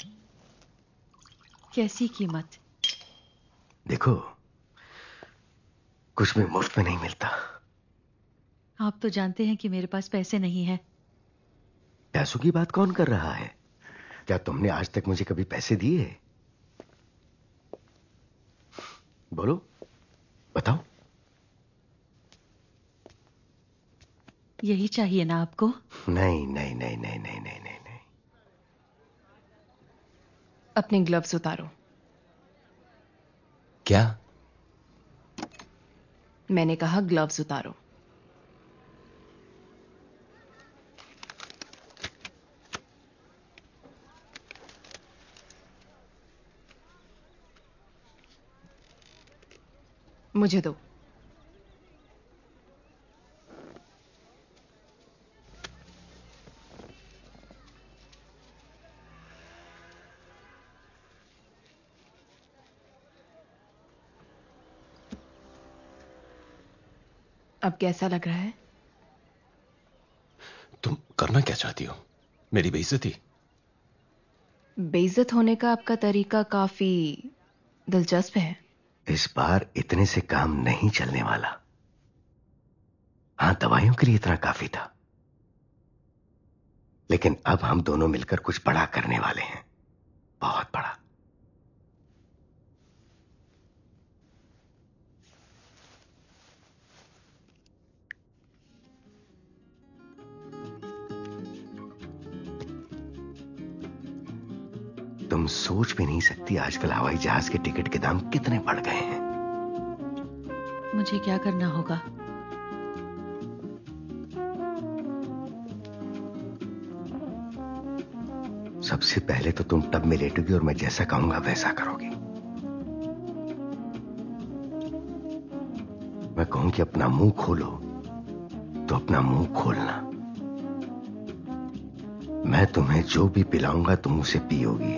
कैसी कीमत? देखो, कुछ भी मुफ्त में नहीं मिलता। आप तो जानते हैं कि मेरे पास पैसे नहीं हैं। पैसों की बात कौन कर रहा है? क्या तुमने आज तक मुझे कभी पैसे दिए? बोलो, बताओ। यही चाहिए ना आपको? नहीं नहीं नहीं नहीं नहीं नहीं नहीं नहीं। अपने ग्लव्स उतारो। क्या? मैंने कहा ग्लव्स उतारो। मुझे दो। अब कैसा लग रहा है? तुम करना क्या चाहती हो? मेरी बेइज्जती? बेइज्जत होने का आपका तरीका काफी दिलचस्प है। इस बार इतने से काम नहीं चलने वाला। हां, दवाइयों के लिए इतना काफी था, लेकिन अब हम दोनों मिलकर कुछ बड़ा करने वाले हैं, बहुत बड़ा। तुम सोच भी नहीं सकती आजकल हवाई जहाज के टिकट के दाम कितने बढ़ गए हैं। मुझे क्या करना होगा? सबसे पहले तो तुम टब में लेटोगी और मैं जैसा कहूंगा वैसा करोगी। मैं कहूं कि अपना मुंह खोलो तो अपना मुंह खोलना। मैं तुम्हें जो भी पिलाऊंगा तुम उसे पियोगी।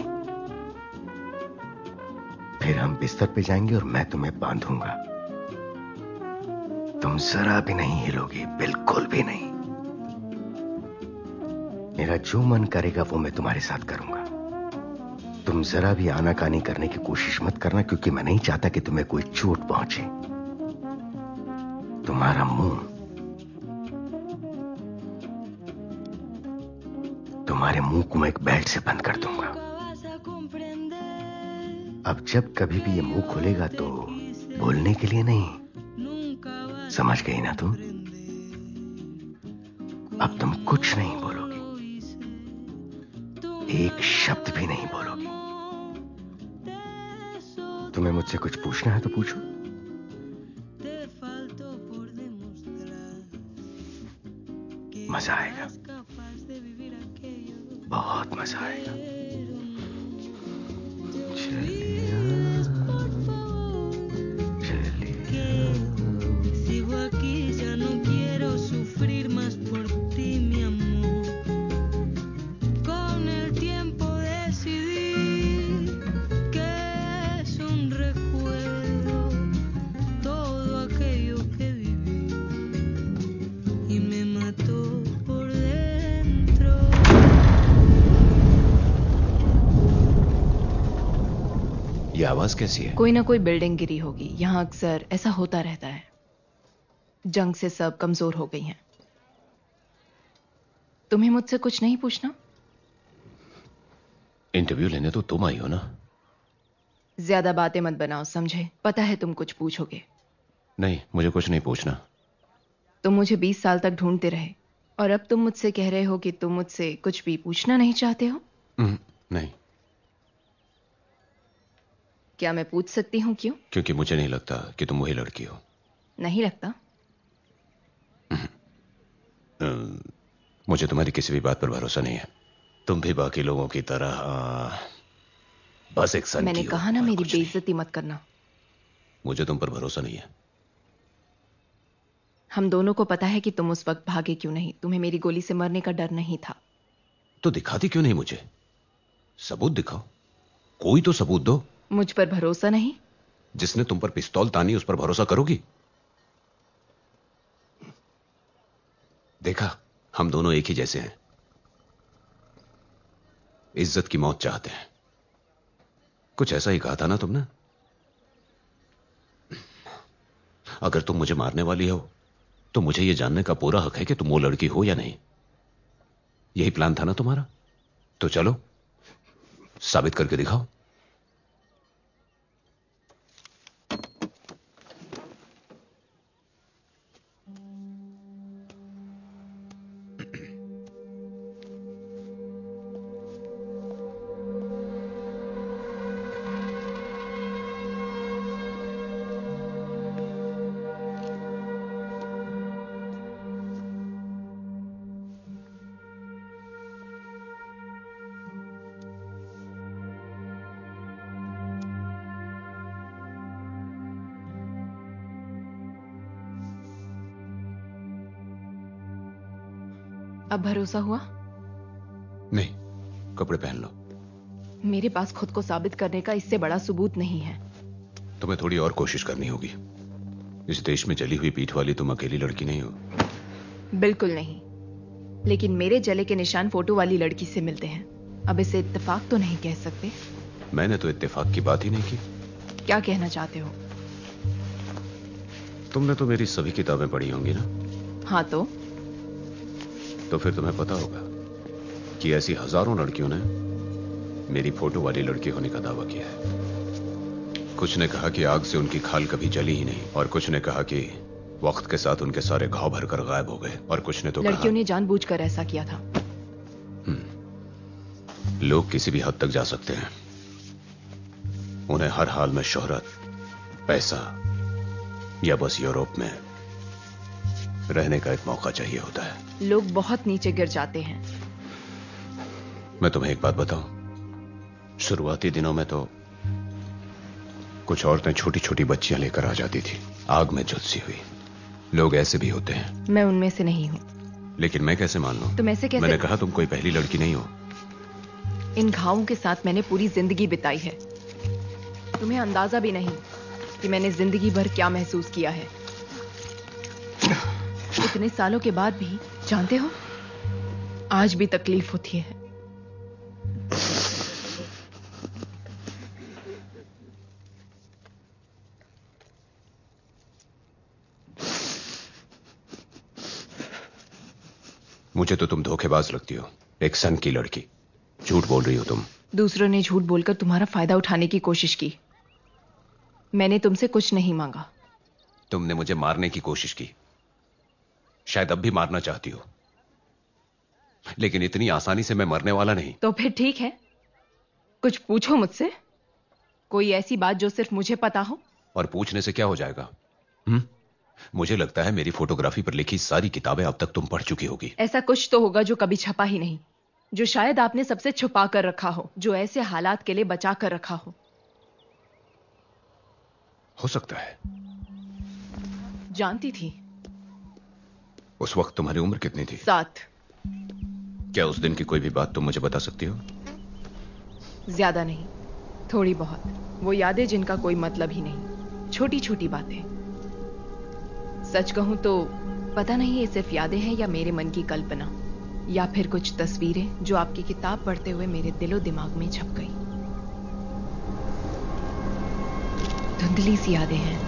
फिर हम बिस्तर पे जाएंगे और मैं तुम्हें बांधूंगा। तुम जरा भी नहीं हिलोगी, बिल्कुल भी नहीं। मेरा जो मन करेगा वो मैं तुम्हारे साथ करूंगा। तुम जरा भी आनाकानी करने की कोशिश मत करना, क्योंकि मैं नहीं चाहता कि तुम्हें कोई चोट पहुंचे। तुम्हारा मुंह, तुम्हारे मुंह को मैं एक बेल्ट से बंद कर दूंगा। अब जब कभी भी ये मुंह खुलेगा तो बोलने के लिए नहीं, समझ गई ना तुम? अब तुम कुछ नहीं बोलोगी, एक शब्द भी नहीं बोलोगी। तुम्हें मुझसे कुछ पूछना है तो पूछो। मजा आएगा, बहुत मजा आएगा। ये आवाज कैसी है? कोई ना कोई बिल्डिंग गिरी होगी। यहां अक्सर ऐसा होता रहता है। जंग से सब कमजोर हो गई हैं। तुम्हें मुझसे कुछ नहीं पूछना? इंटरव्यू लेने तो तुम आई हो ना? ज्यादा बातें मत बनाओ, समझे? पता है तुम कुछ पूछोगे। नहीं, मुझे कुछ नहीं पूछना। तुम मुझे 20 साल तक ढूंढते रहे और अब तुम मुझसे कह रहे हो कि तुम मुझसे कुछ भी पूछना नहीं चाहते हो? नहीं। क्या मैं पूछ सकती हूं क्यों? क्योंकि मुझे नहीं लगता कि तुम वही लड़की हो। नहीं लगता? मुझे तुम्हारी किसी भी बात पर भरोसा नहीं है। तुम भी बाकी लोगों की तरह बस एक सन मैंने की हो कहा ना, और मेरी कुछ नहीं। बेइज्जती मत करना। मुझे तुम पर भरोसा नहीं है। हम दोनों को पता है कि तुम उस वक्त भागे क्यों नहीं। तुम्हें मेरी गोली से मरने का डर नहीं था। तो दिखाती क्यों नहीं मुझे? सबूत दिखाओ, कोई तो सबूत दो। मुझ पर भरोसा नहीं? जिसने तुम पर पिस्तौल तानी उस पर भरोसा करोगी? देखा, हम दोनों एक ही जैसे हैं। इज्जत की मौत चाहते हैं। कुछ ऐसा ही कहा था ना तुमने? अगर तुम मुझे मारने वाली हो तो मुझे यह जानने का पूरा हक है कि तुम वो लड़की हो या नहीं। यही प्लान था ना तुम्हारा? तो चलो, साबित करके दिखाओ। अब भरोसा हुआ? नहीं, कपड़े पहन लो। मेरे पास खुद को साबित करने का इससे बड़ा सबूत नहीं है। तुम्हें थोड़ी और कोशिश करनी होगी। इस देश में जली हुई पीठ वाली तुम अकेली लड़की नहीं हो। बिल्कुल नहीं, लेकिन मेरे जले के निशान फोटो वाली लड़की से मिलते हैं। अब इसे इत्तेफाक तो नहीं कह सकते। मैंने तो इत्तेफाक की बात ही नहीं की। क्या कहना चाहते हो? तुमने तो मेरी सभी किताबें पढ़ी होंगी ना? हाँ तो फिर तुम्हें पता होगा कि ऐसी हजारों लड़कियों ने मेरी फोटो वाली लड़की होने का दावा किया है। कुछ ने कहा कि आग से उनकी खाल कभी जली ही नहीं, और कुछ ने कहा कि वक्त के साथ उनके सारे घाव भरकर गायब हो गए, और कुछ ने तो लड़कियों ने जानबूझकर ऐसा किया था। लोग किसी भी हद तक जा सकते हैं। उन्हें हर हाल में शोहरत, पैसा या बस यूरोप में रहने का एक मौका चाहिए होता है। लोग बहुत नीचे गिर जाते हैं। मैं तुम्हें एक बात बताऊं, शुरुआती दिनों में तो कुछ औरतें छोटी छोटी बच्चियां लेकर आ जाती थी, आग में झुलसी हुई। लोग ऐसे भी होते हैं। मैं उनमें से नहीं हूं। लेकिन मैं कैसे मान लूं? तुम ऐसे कैसे? मैंने कहा तुम कोई पहली लड़की नहीं हो। इन घावों के साथ मैंने पूरी जिंदगी बिताई है। तुम्हें अंदाजा भी नहीं कि मैंने जिंदगी भर क्या महसूस किया है। इतने सालों के बाद भी, जानते हो, आज भी तकलीफ होती है। मुझे तो तुम धोखेबाज लगती हो, एक सन की लड़की। झूठ बोल रही हो तुम। दूसरों ने झूठ बोलकर तुम्हारा फायदा उठाने की कोशिश की। मैंने तुमसे कुछ नहीं मांगा। तुमने मुझे मारने की कोशिश की, शायद अब भी मारना चाहती हो, लेकिन इतनी आसानी से मैं मरने वाला नहीं। तो फिर ठीक है, कुछ पूछो मुझसे, कोई ऐसी बात जो सिर्फ मुझे पता हो। और पूछने से क्या हो जाएगा? मुझे लगता है मेरी फोटोग्राफी पर लिखी सारी किताबें अब तक तुम पढ़ चुकी होगी। ऐसा कुछ तो होगा जो कभी छपा ही नहीं, जो शायद आपने सबसे छुपा कर रखा हो, जो ऐसे हालात के लिए बचा कर रखा हो सकता है। जानती थी। उस वक्त तुम्हारी उम्र कितनी थी? 7। क्या उस दिन की कोई भी बात तुम मुझे बता सकती हो? ज्यादा नहीं, थोड़ी बहुत। वो यादें जिनका कोई मतलब ही नहीं, छोटी छोटी बातें। सच कहूं तो पता नहीं ये सिर्फ यादें हैं या मेरे मन की कल्पना, या फिर कुछ तस्वीरें जो आपकी किताब पढ़ते हुए मेरे दिलो दिमाग में छप गई। धुंधली सी यादें हैं।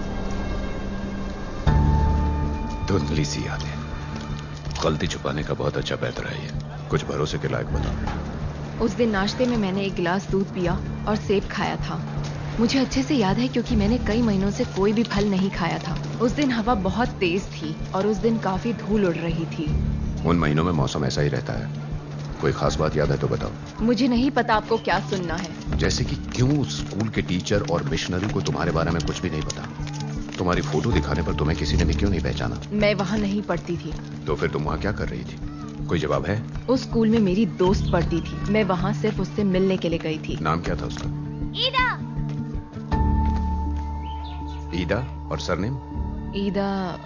धुंधली सी यादें। गलती छुपाने का बहुत अच्छा बेहतर है ये। कुछ भरोसे के लायक बताओ। उस दिन नाश्ते में मैंने एक गिलास दूध पिया और सेब खाया था। मुझे अच्छे से याद है क्योंकि मैंने कई महीनों से कोई भी फल नहीं खाया था। उस दिन हवा बहुत तेज थी और उस दिन काफी धूल उड़ रही थी। उन महीनों में मौसम ऐसा ही रहता है। कोई खास बात याद है तो बताओ। मुझे नहीं पता आपको क्या सुनना है। जैसे कि क्यों स्कूल के टीचर और मिशनरी को तुम्हारे बारे में कुछ भी नहीं पता? तुम्हारी फोटो दिखाने पर तुम्हें किसी ने भी क्यों नहीं पहचाना? मैं वहां नहीं पढ़ती थी। तो फिर तुम वहां क्या कर रही थी? कोई जवाब है? उस स्कूल में मेरी दोस्त पढ़ती थी। मैं वहां सिर्फ उससे मिलने के लिए गई थी। नाम क्या था उसका? ईदा। ईदा। और सरनेम? ईदा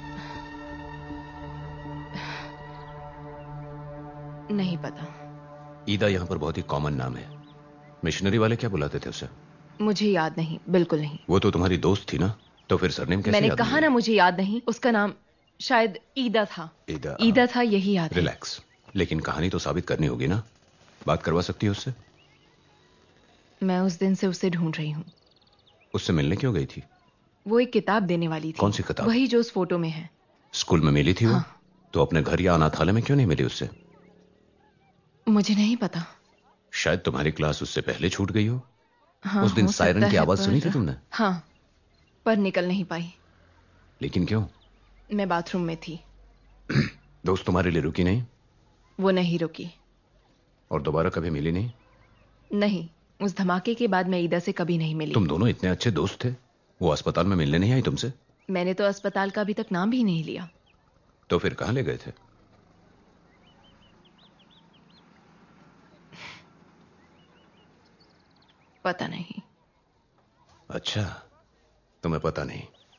नहीं पता। ईदा यहाँ पर बहुत ही कॉमन नाम है। मिशनरी वाले क्या बुलाते थे उसे? मुझे याद नहीं, बिल्कुल नहीं। वो तो तुम्हारी दोस्त थी ना, तो फिर सरनेम कैसे मैंने याद कहा नहीं? ना मुझे याद नहीं। उसका नाम शायद ईदा था। ईदा था, यही याद है। रिलैक्स, लेकिन कहानी तो साबित करनी होगी ना। बात करवा सकती है उससे? मैं उस दिन से उसे ढूंढ रही हूँ। उससे मिलने क्यों गई थी? वो एक किताब देने वाली थी। कौन सी किताब? वही जो उस फोटो में है। स्कूल में मिली थी वो? हाँ। तो अपने घर या अनाथालय में क्यों नहीं मिली उससे? मुझे नहीं पता। शायद तुम्हारी क्लास उससे पहले छूट गई हो। हाँ, उस दिन हो सायरन सकता की है, आवाज सुनी थी तुमने? हाँ, पर निकल नहीं पाई। लेकिन क्यों? मैं बाथरूम में थी। दोस्त तुम्हारे लिए रुकी नहीं? वो नहीं रुकी। और दोबारा कभी मिली नहीं? नहीं, उस धमाके के बाद मैं ईदा से कभी नहीं मिली। तुम दोनों इतने अच्छे दोस्त थे, वो अस्पताल में मिलने नहीं आई तुमसे? मैंने तो अस्पताल का अभी तक नाम भी नहीं लिया। तो फिर कहां ले गए थे? पता नहीं। अच्छा, तुम्हें पता नहीं।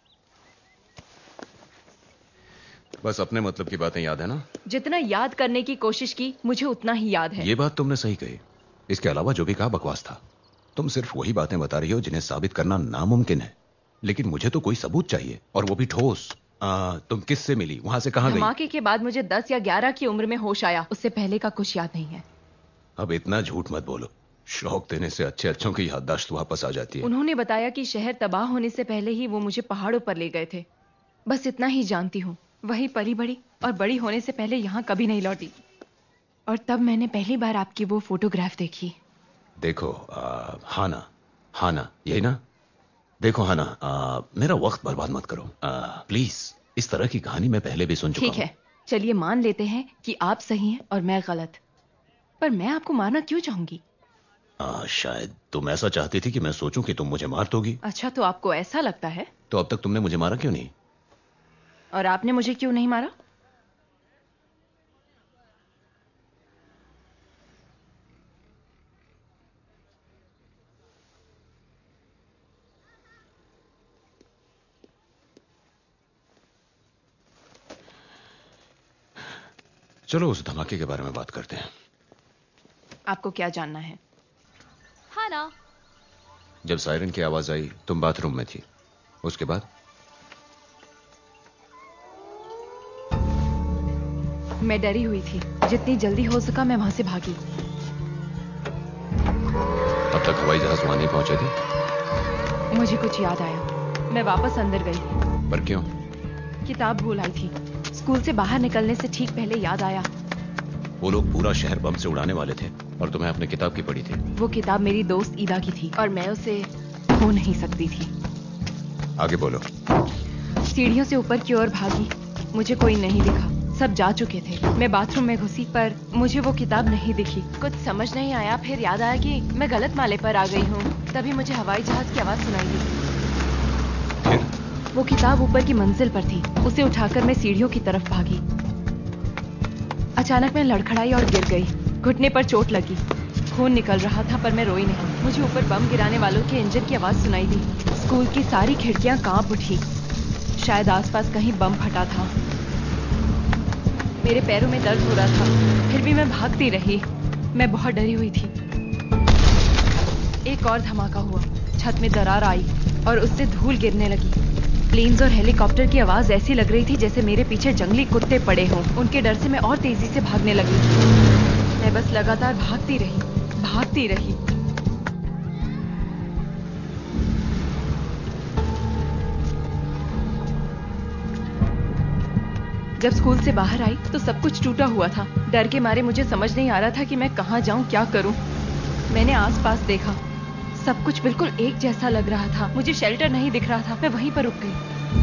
बस अपने मतलब की बातें याद है ना? जितना याद करने की कोशिश की, मुझे उतना ही याद है। ये बात तुमने सही कही। इसके अलावा जो भी कहा बकवास था। तुम सिर्फ वही बातें बता रही हो जिन्हें साबित करना नामुमकिन है। लेकिन मुझे तो कोई सबूत चाहिए, और वो भी ठोस। तुम किससे मिली? वहां से कहां गई? धमाके के बाद मुझे 10 या 11 की उम्र में होश आया। उससे पहले का कुछ याद नहीं है। अब इतना झूठ मत बोलो। शौक देने से अच्छे अच्छों की याददाश्त वापस आ जाती है। उन्होंने बताया कि शहर तबाह होने से पहले ही वो मुझे पहाड़ों पर ले गए थे। बस इतना ही जानती हूँ। वही पली बड़ी, और बड़ी होने से पहले यहाँ कभी नहीं लौटी। और तब मैंने पहली बार आपकी वो फोटोग्राफ देखी। देखो हाना, यही ना? देखो हाना, मेरा वक्त बर्बाद मत करो प्लीज। इस तरह की कहानी मैं पहले भी सुन चुका हूं। ठीक है, चलिए मान लेते हैं कि आप सही हैं और मैं गलत। पर मैं आपको मारना क्यों चाहूंगी? शायद तुम ऐसा चाहती थी कि मैं सोचूं कि तुम मुझे मार दोगी। अच्छा, तो आपको ऐसा लगता है? तो अब तक तुमने मुझे मारा क्यों नहीं? और आपने मुझे क्यों नहीं मारा? चलो उस धमाके के बारे में बात करते हैं। आपको क्या जानना है? हाँ ना। जब सायरन की आवाज आई, तुम बाथरूम में थी। उसके बाद? मैं डरी हुई थी। जितनी जल्दी हो सका मैं वहां से भागी। अब तक हवाई जहाज वहां नहीं पहुंचे थे? मुझे कुछ याद आया। मैं वापस अंदर गई। पर क्यों? किताब भूल आई थी। स्कूल से बाहर निकलने से ठीक पहले याद आया। वो लोग पूरा शहर बम से उड़ाने वाले थे, और तुम्हें अपनी किताब की पड़ी थी। वो किताब मेरी दोस्त ईदा की थी, और मैं उसे खो नहीं सकती थी। आगे बोलो। सीढ़ियों से ऊपर की ओर भागी। मुझे कोई नहीं दिखा। सब जा चुके थे। मैं बाथरूम में घुसी, पर मुझे वो किताब नहीं दिखी। कुछ समझ नहीं आया। फिर याद आया कि मैं गलत माले पर आ गई हूँ। तभी मुझे हवाई जहाज की आवाज सुनाई दी। फिर? वो किताब ऊपर की मंजिल पर थी। उसे उठाकर मैं सीढ़ियों की तरफ भागी। अचानक मैं लड़खड़ाई और गिर गई। घुटने पर चोट लगी। खून निकल रहा था, पर मैं रोई नहीं। मुझे ऊपर बम गिराने वालों के इंजन की आवाज सुनाई दी। स्कूल की सारी खिड़कियां कांप उठी। शायद आसपास कहीं बम फटा था। मेरे पैरों में दर्द हो रहा था, फिर भी मैं भागती रही। मैं बहुत डरी हुई थी। एक और धमाका हुआ। छत में दरार आई और उससे धूल गिरने लगी। प्लेन्स और हेलीकॉप्टर की आवाज ऐसी लग रही थी जैसे मेरे पीछे जंगली कुत्ते पड़े हों। उनके डर से मैं और तेजी से भागने लगी। मैं बस लगातार भागती रही। जब स्कूल से बाहर आई तो सब कुछ टूटा हुआ था। डर के मारे मुझे समझ नहीं आ रहा था कि मैं कहाँ जाऊं, क्या करूं। मैंने आसपास देखा। सब कुछ बिल्कुल एक जैसा लग रहा था। मुझे शेल्टर नहीं दिख रहा था। मैं वहीं पर रुक गई।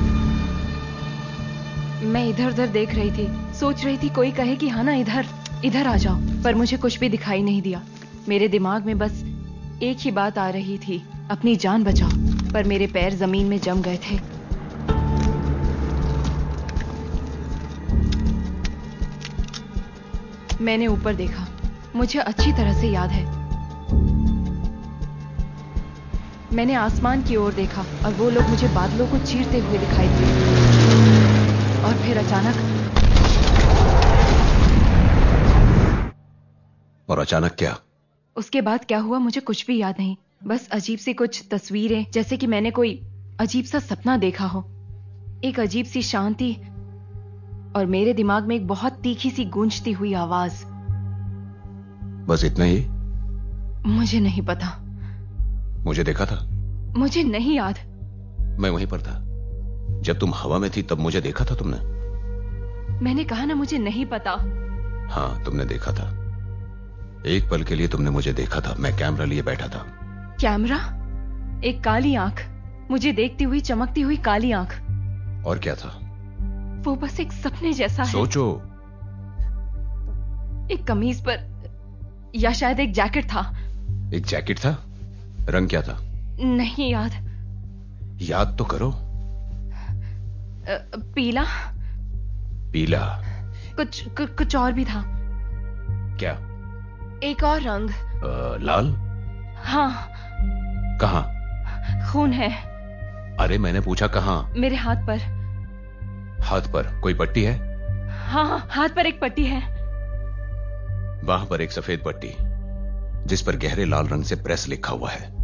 मैं इधर उधर देख रही थी। सोच रही थी कोई कहे कि हाँ ना, इधर आ जाओ। पर मुझे कुछ भी दिखाई नहीं दिया। मेरे दिमाग में बस एक ही बात आ रही थी, अपनी जान बचाओ। पर मेरे पैर जमीन में जम गए थे। मैंने ऊपर देखा। मुझे अच्छी तरह से याद है। मैंने आसमान की ओर देखा और वो लोग मुझे बादलों को चीरते हुए दिखाई दिए। और फिर अचानक क्या? उसके बाद क्या हुआ मुझे कुछ भी याद नहीं। बस अजीब सी कुछ तस्वीरें, जैसे कि मैंने कोई अजीब सा सपना देखा हो। एक अजीब सी शांति और मेरे दिमाग में एक बहुत तीखी सी गूंजती हुई आवाज। बस इतना ही? मुझे नहीं पता। मुझे देखा था? मुझे नहीं याद। मैं वहीं पर था जब तुम हवा में थी, तब मुझे देखा था तुमने? मैंने कहा ना, मुझे नहीं पता। हाँ, तुमने देखा था। एक पल के लिए तुमने मुझे देखा था। मैं कैमरा लिए बैठा था। कैमरा? एक काली आंख, मुझे देखती हुई चमकती हुई काली आंख। और क्या था? वो बस एक सपने जैसा है। सोचो। एक कमीज पर, या शायद एक जैकेट था। एक जैकेट था? रंग क्या था? नहीं याद। याद तो करो। पीला। पीला? कुछ और भी था। क्या? एक और रंग। लाल? हाँ। कहाँ? खून है। अरे मैंने पूछा कहाँ? मेरे हाथ पर। हाथ पर कोई पट्टी है? हाँ, हाथ पर एक पट्टी है। वहां पर एक सफेद पट्टी जिस पर गहरे लाल रंग से प्रेस लिखा हुआ है।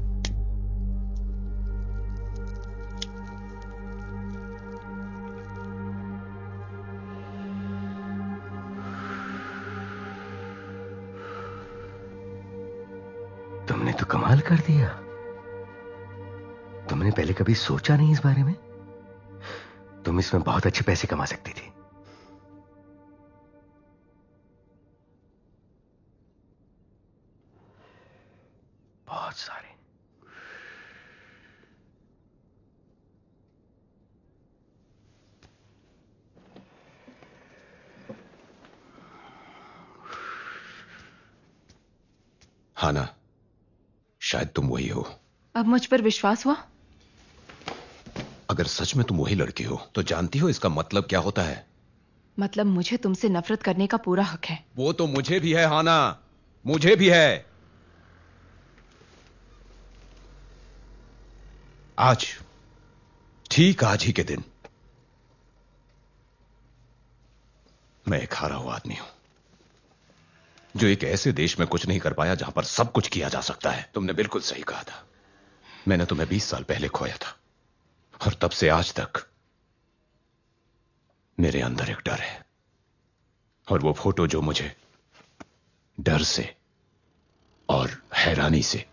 तुमने तो कमाल कर दिया। तुमने पहले कभी सोचा नहीं इस बारे में? तुम इसमें बहुत अच्छे पैसे कमा सकती थी। बहुत सारे। हाँ ना, शायद तुम वही हो। अब मुझ पर विश्वास हुआ? अगर सच में तुम वही लड़की हो तो जानती हो इसका मतलब क्या होता है? मतलब मुझे तुमसे नफरत करने का पूरा हक है। वो तो मुझे भी है हाना, मुझे भी है। आज, ठीक आज ही के दिन, मैं एक हारा हुआ आदमी हूं जो एक ऐसे देश में कुछ नहीं कर पाया जहां पर सब कुछ किया जा सकता है। तुमने बिल्कुल सही कहा था। मैंने तुम्हें 20 साल पहले खोया था और तब से आज तक मेरे अंदर एक डर है। और वो फोटो जो मुझे डर से और हैरानी से,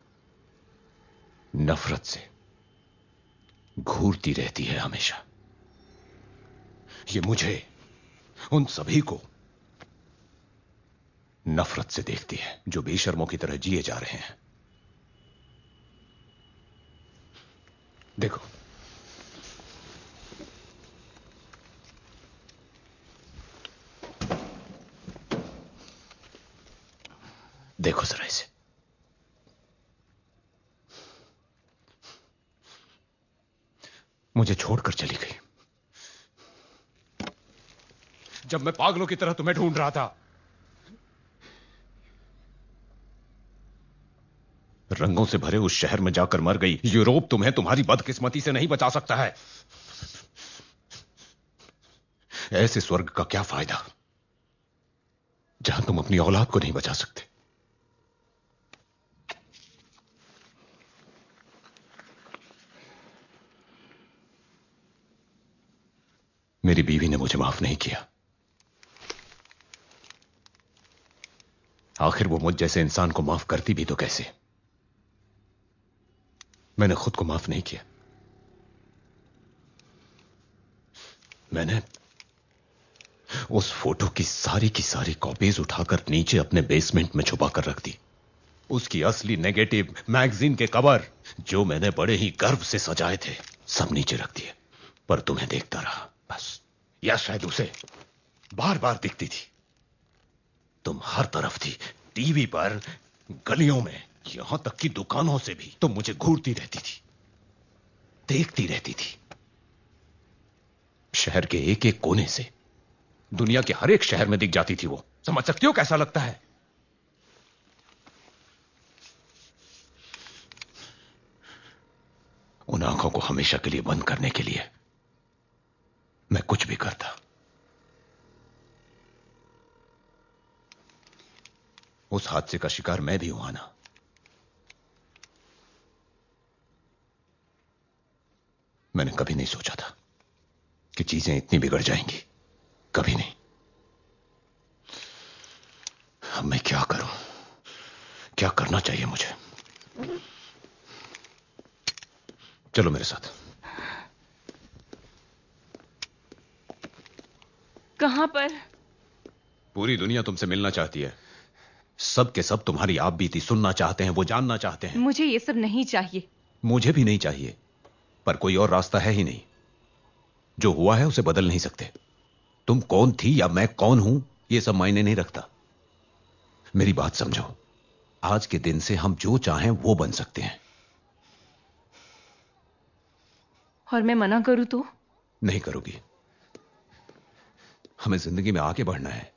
नफरत से घूरती रहती है हमेशा, ये मुझे, उन सभी को नफरत से देखती है जो बेशर्मों की तरह जिए जा रहे हैं। देखो, देखो जरा इसे। मुझे छोड़कर चली गई जब मैं पागलों की तरह तुम्हें ढूंढ रहा था। रंगों से भरे उस शहर में जाकर मर गई। यूरोप तुम्हें तुम्हारी बदकिस्मती से नहीं बचा सकता है। ऐसे स्वर्ग का क्या फायदा जहां तुम अपनी औलाद को नहीं बचा सकते। मेरी बीवी ने मुझे माफ नहीं किया। आखिर वो मुझ जैसे इंसान को माफ करती भी तो कैसे? मैंने खुद को माफ नहीं किया। मैंने उस फोटो की सारी कॉपीज उठाकर नीचे अपने बेसमेंट में छुपा कर रख दी। उसकी असली नेगेटिव मैगजीन के कवर जो मैंने बड़े ही गर्व से सजाए थे, सब नीचे रख दिए। पर तुम्हें देखता रहा बस। या शायद उसे बार बार दिखती थी। तुम हर तरफ थी, टीवी पर, गलियों में, यहां तक कि दुकानों से भी तुम मुझे घूरती रहती थी, देखती रहती थी। शहर के एक एक कोने से, दुनिया के हर एक शहर में दिख जाती थी वो। समझ सकती हो कैसा लगता है? उन आंखों को हमेशा के लिए बंद करने के लिए मैं कुछ भी करता। उस हादसे का शिकार मैं भी हुआ ना। मैंने कभी नहीं सोचा था कि चीजें इतनी बिगड़ जाएंगी। कभी नहीं। अब मैं क्या करूं? क्या करना चाहिए मुझे? चलो मेरे साथ। कहां पर? पूरी दुनिया तुमसे मिलना चाहती है। सब के सब तुम्हारी आप बीती सुनना चाहते हैं, वो जानना चाहते हैं। मुझे ये सब नहीं चाहिए। मुझे भी नहीं चाहिए, पर कोई और रास्ता है ही नहीं। जो हुआ है उसे बदल नहीं सकते। तुम कौन थी या मैं कौन हूं, यह सब मायने नहीं रखता। मेरी बात समझो, आज के दिन से हम जो चाहें वो बन सकते हैं। और मैं मना करूं तो? नहीं करोगी। हमें जिंदगी में आगे बढ़ना है।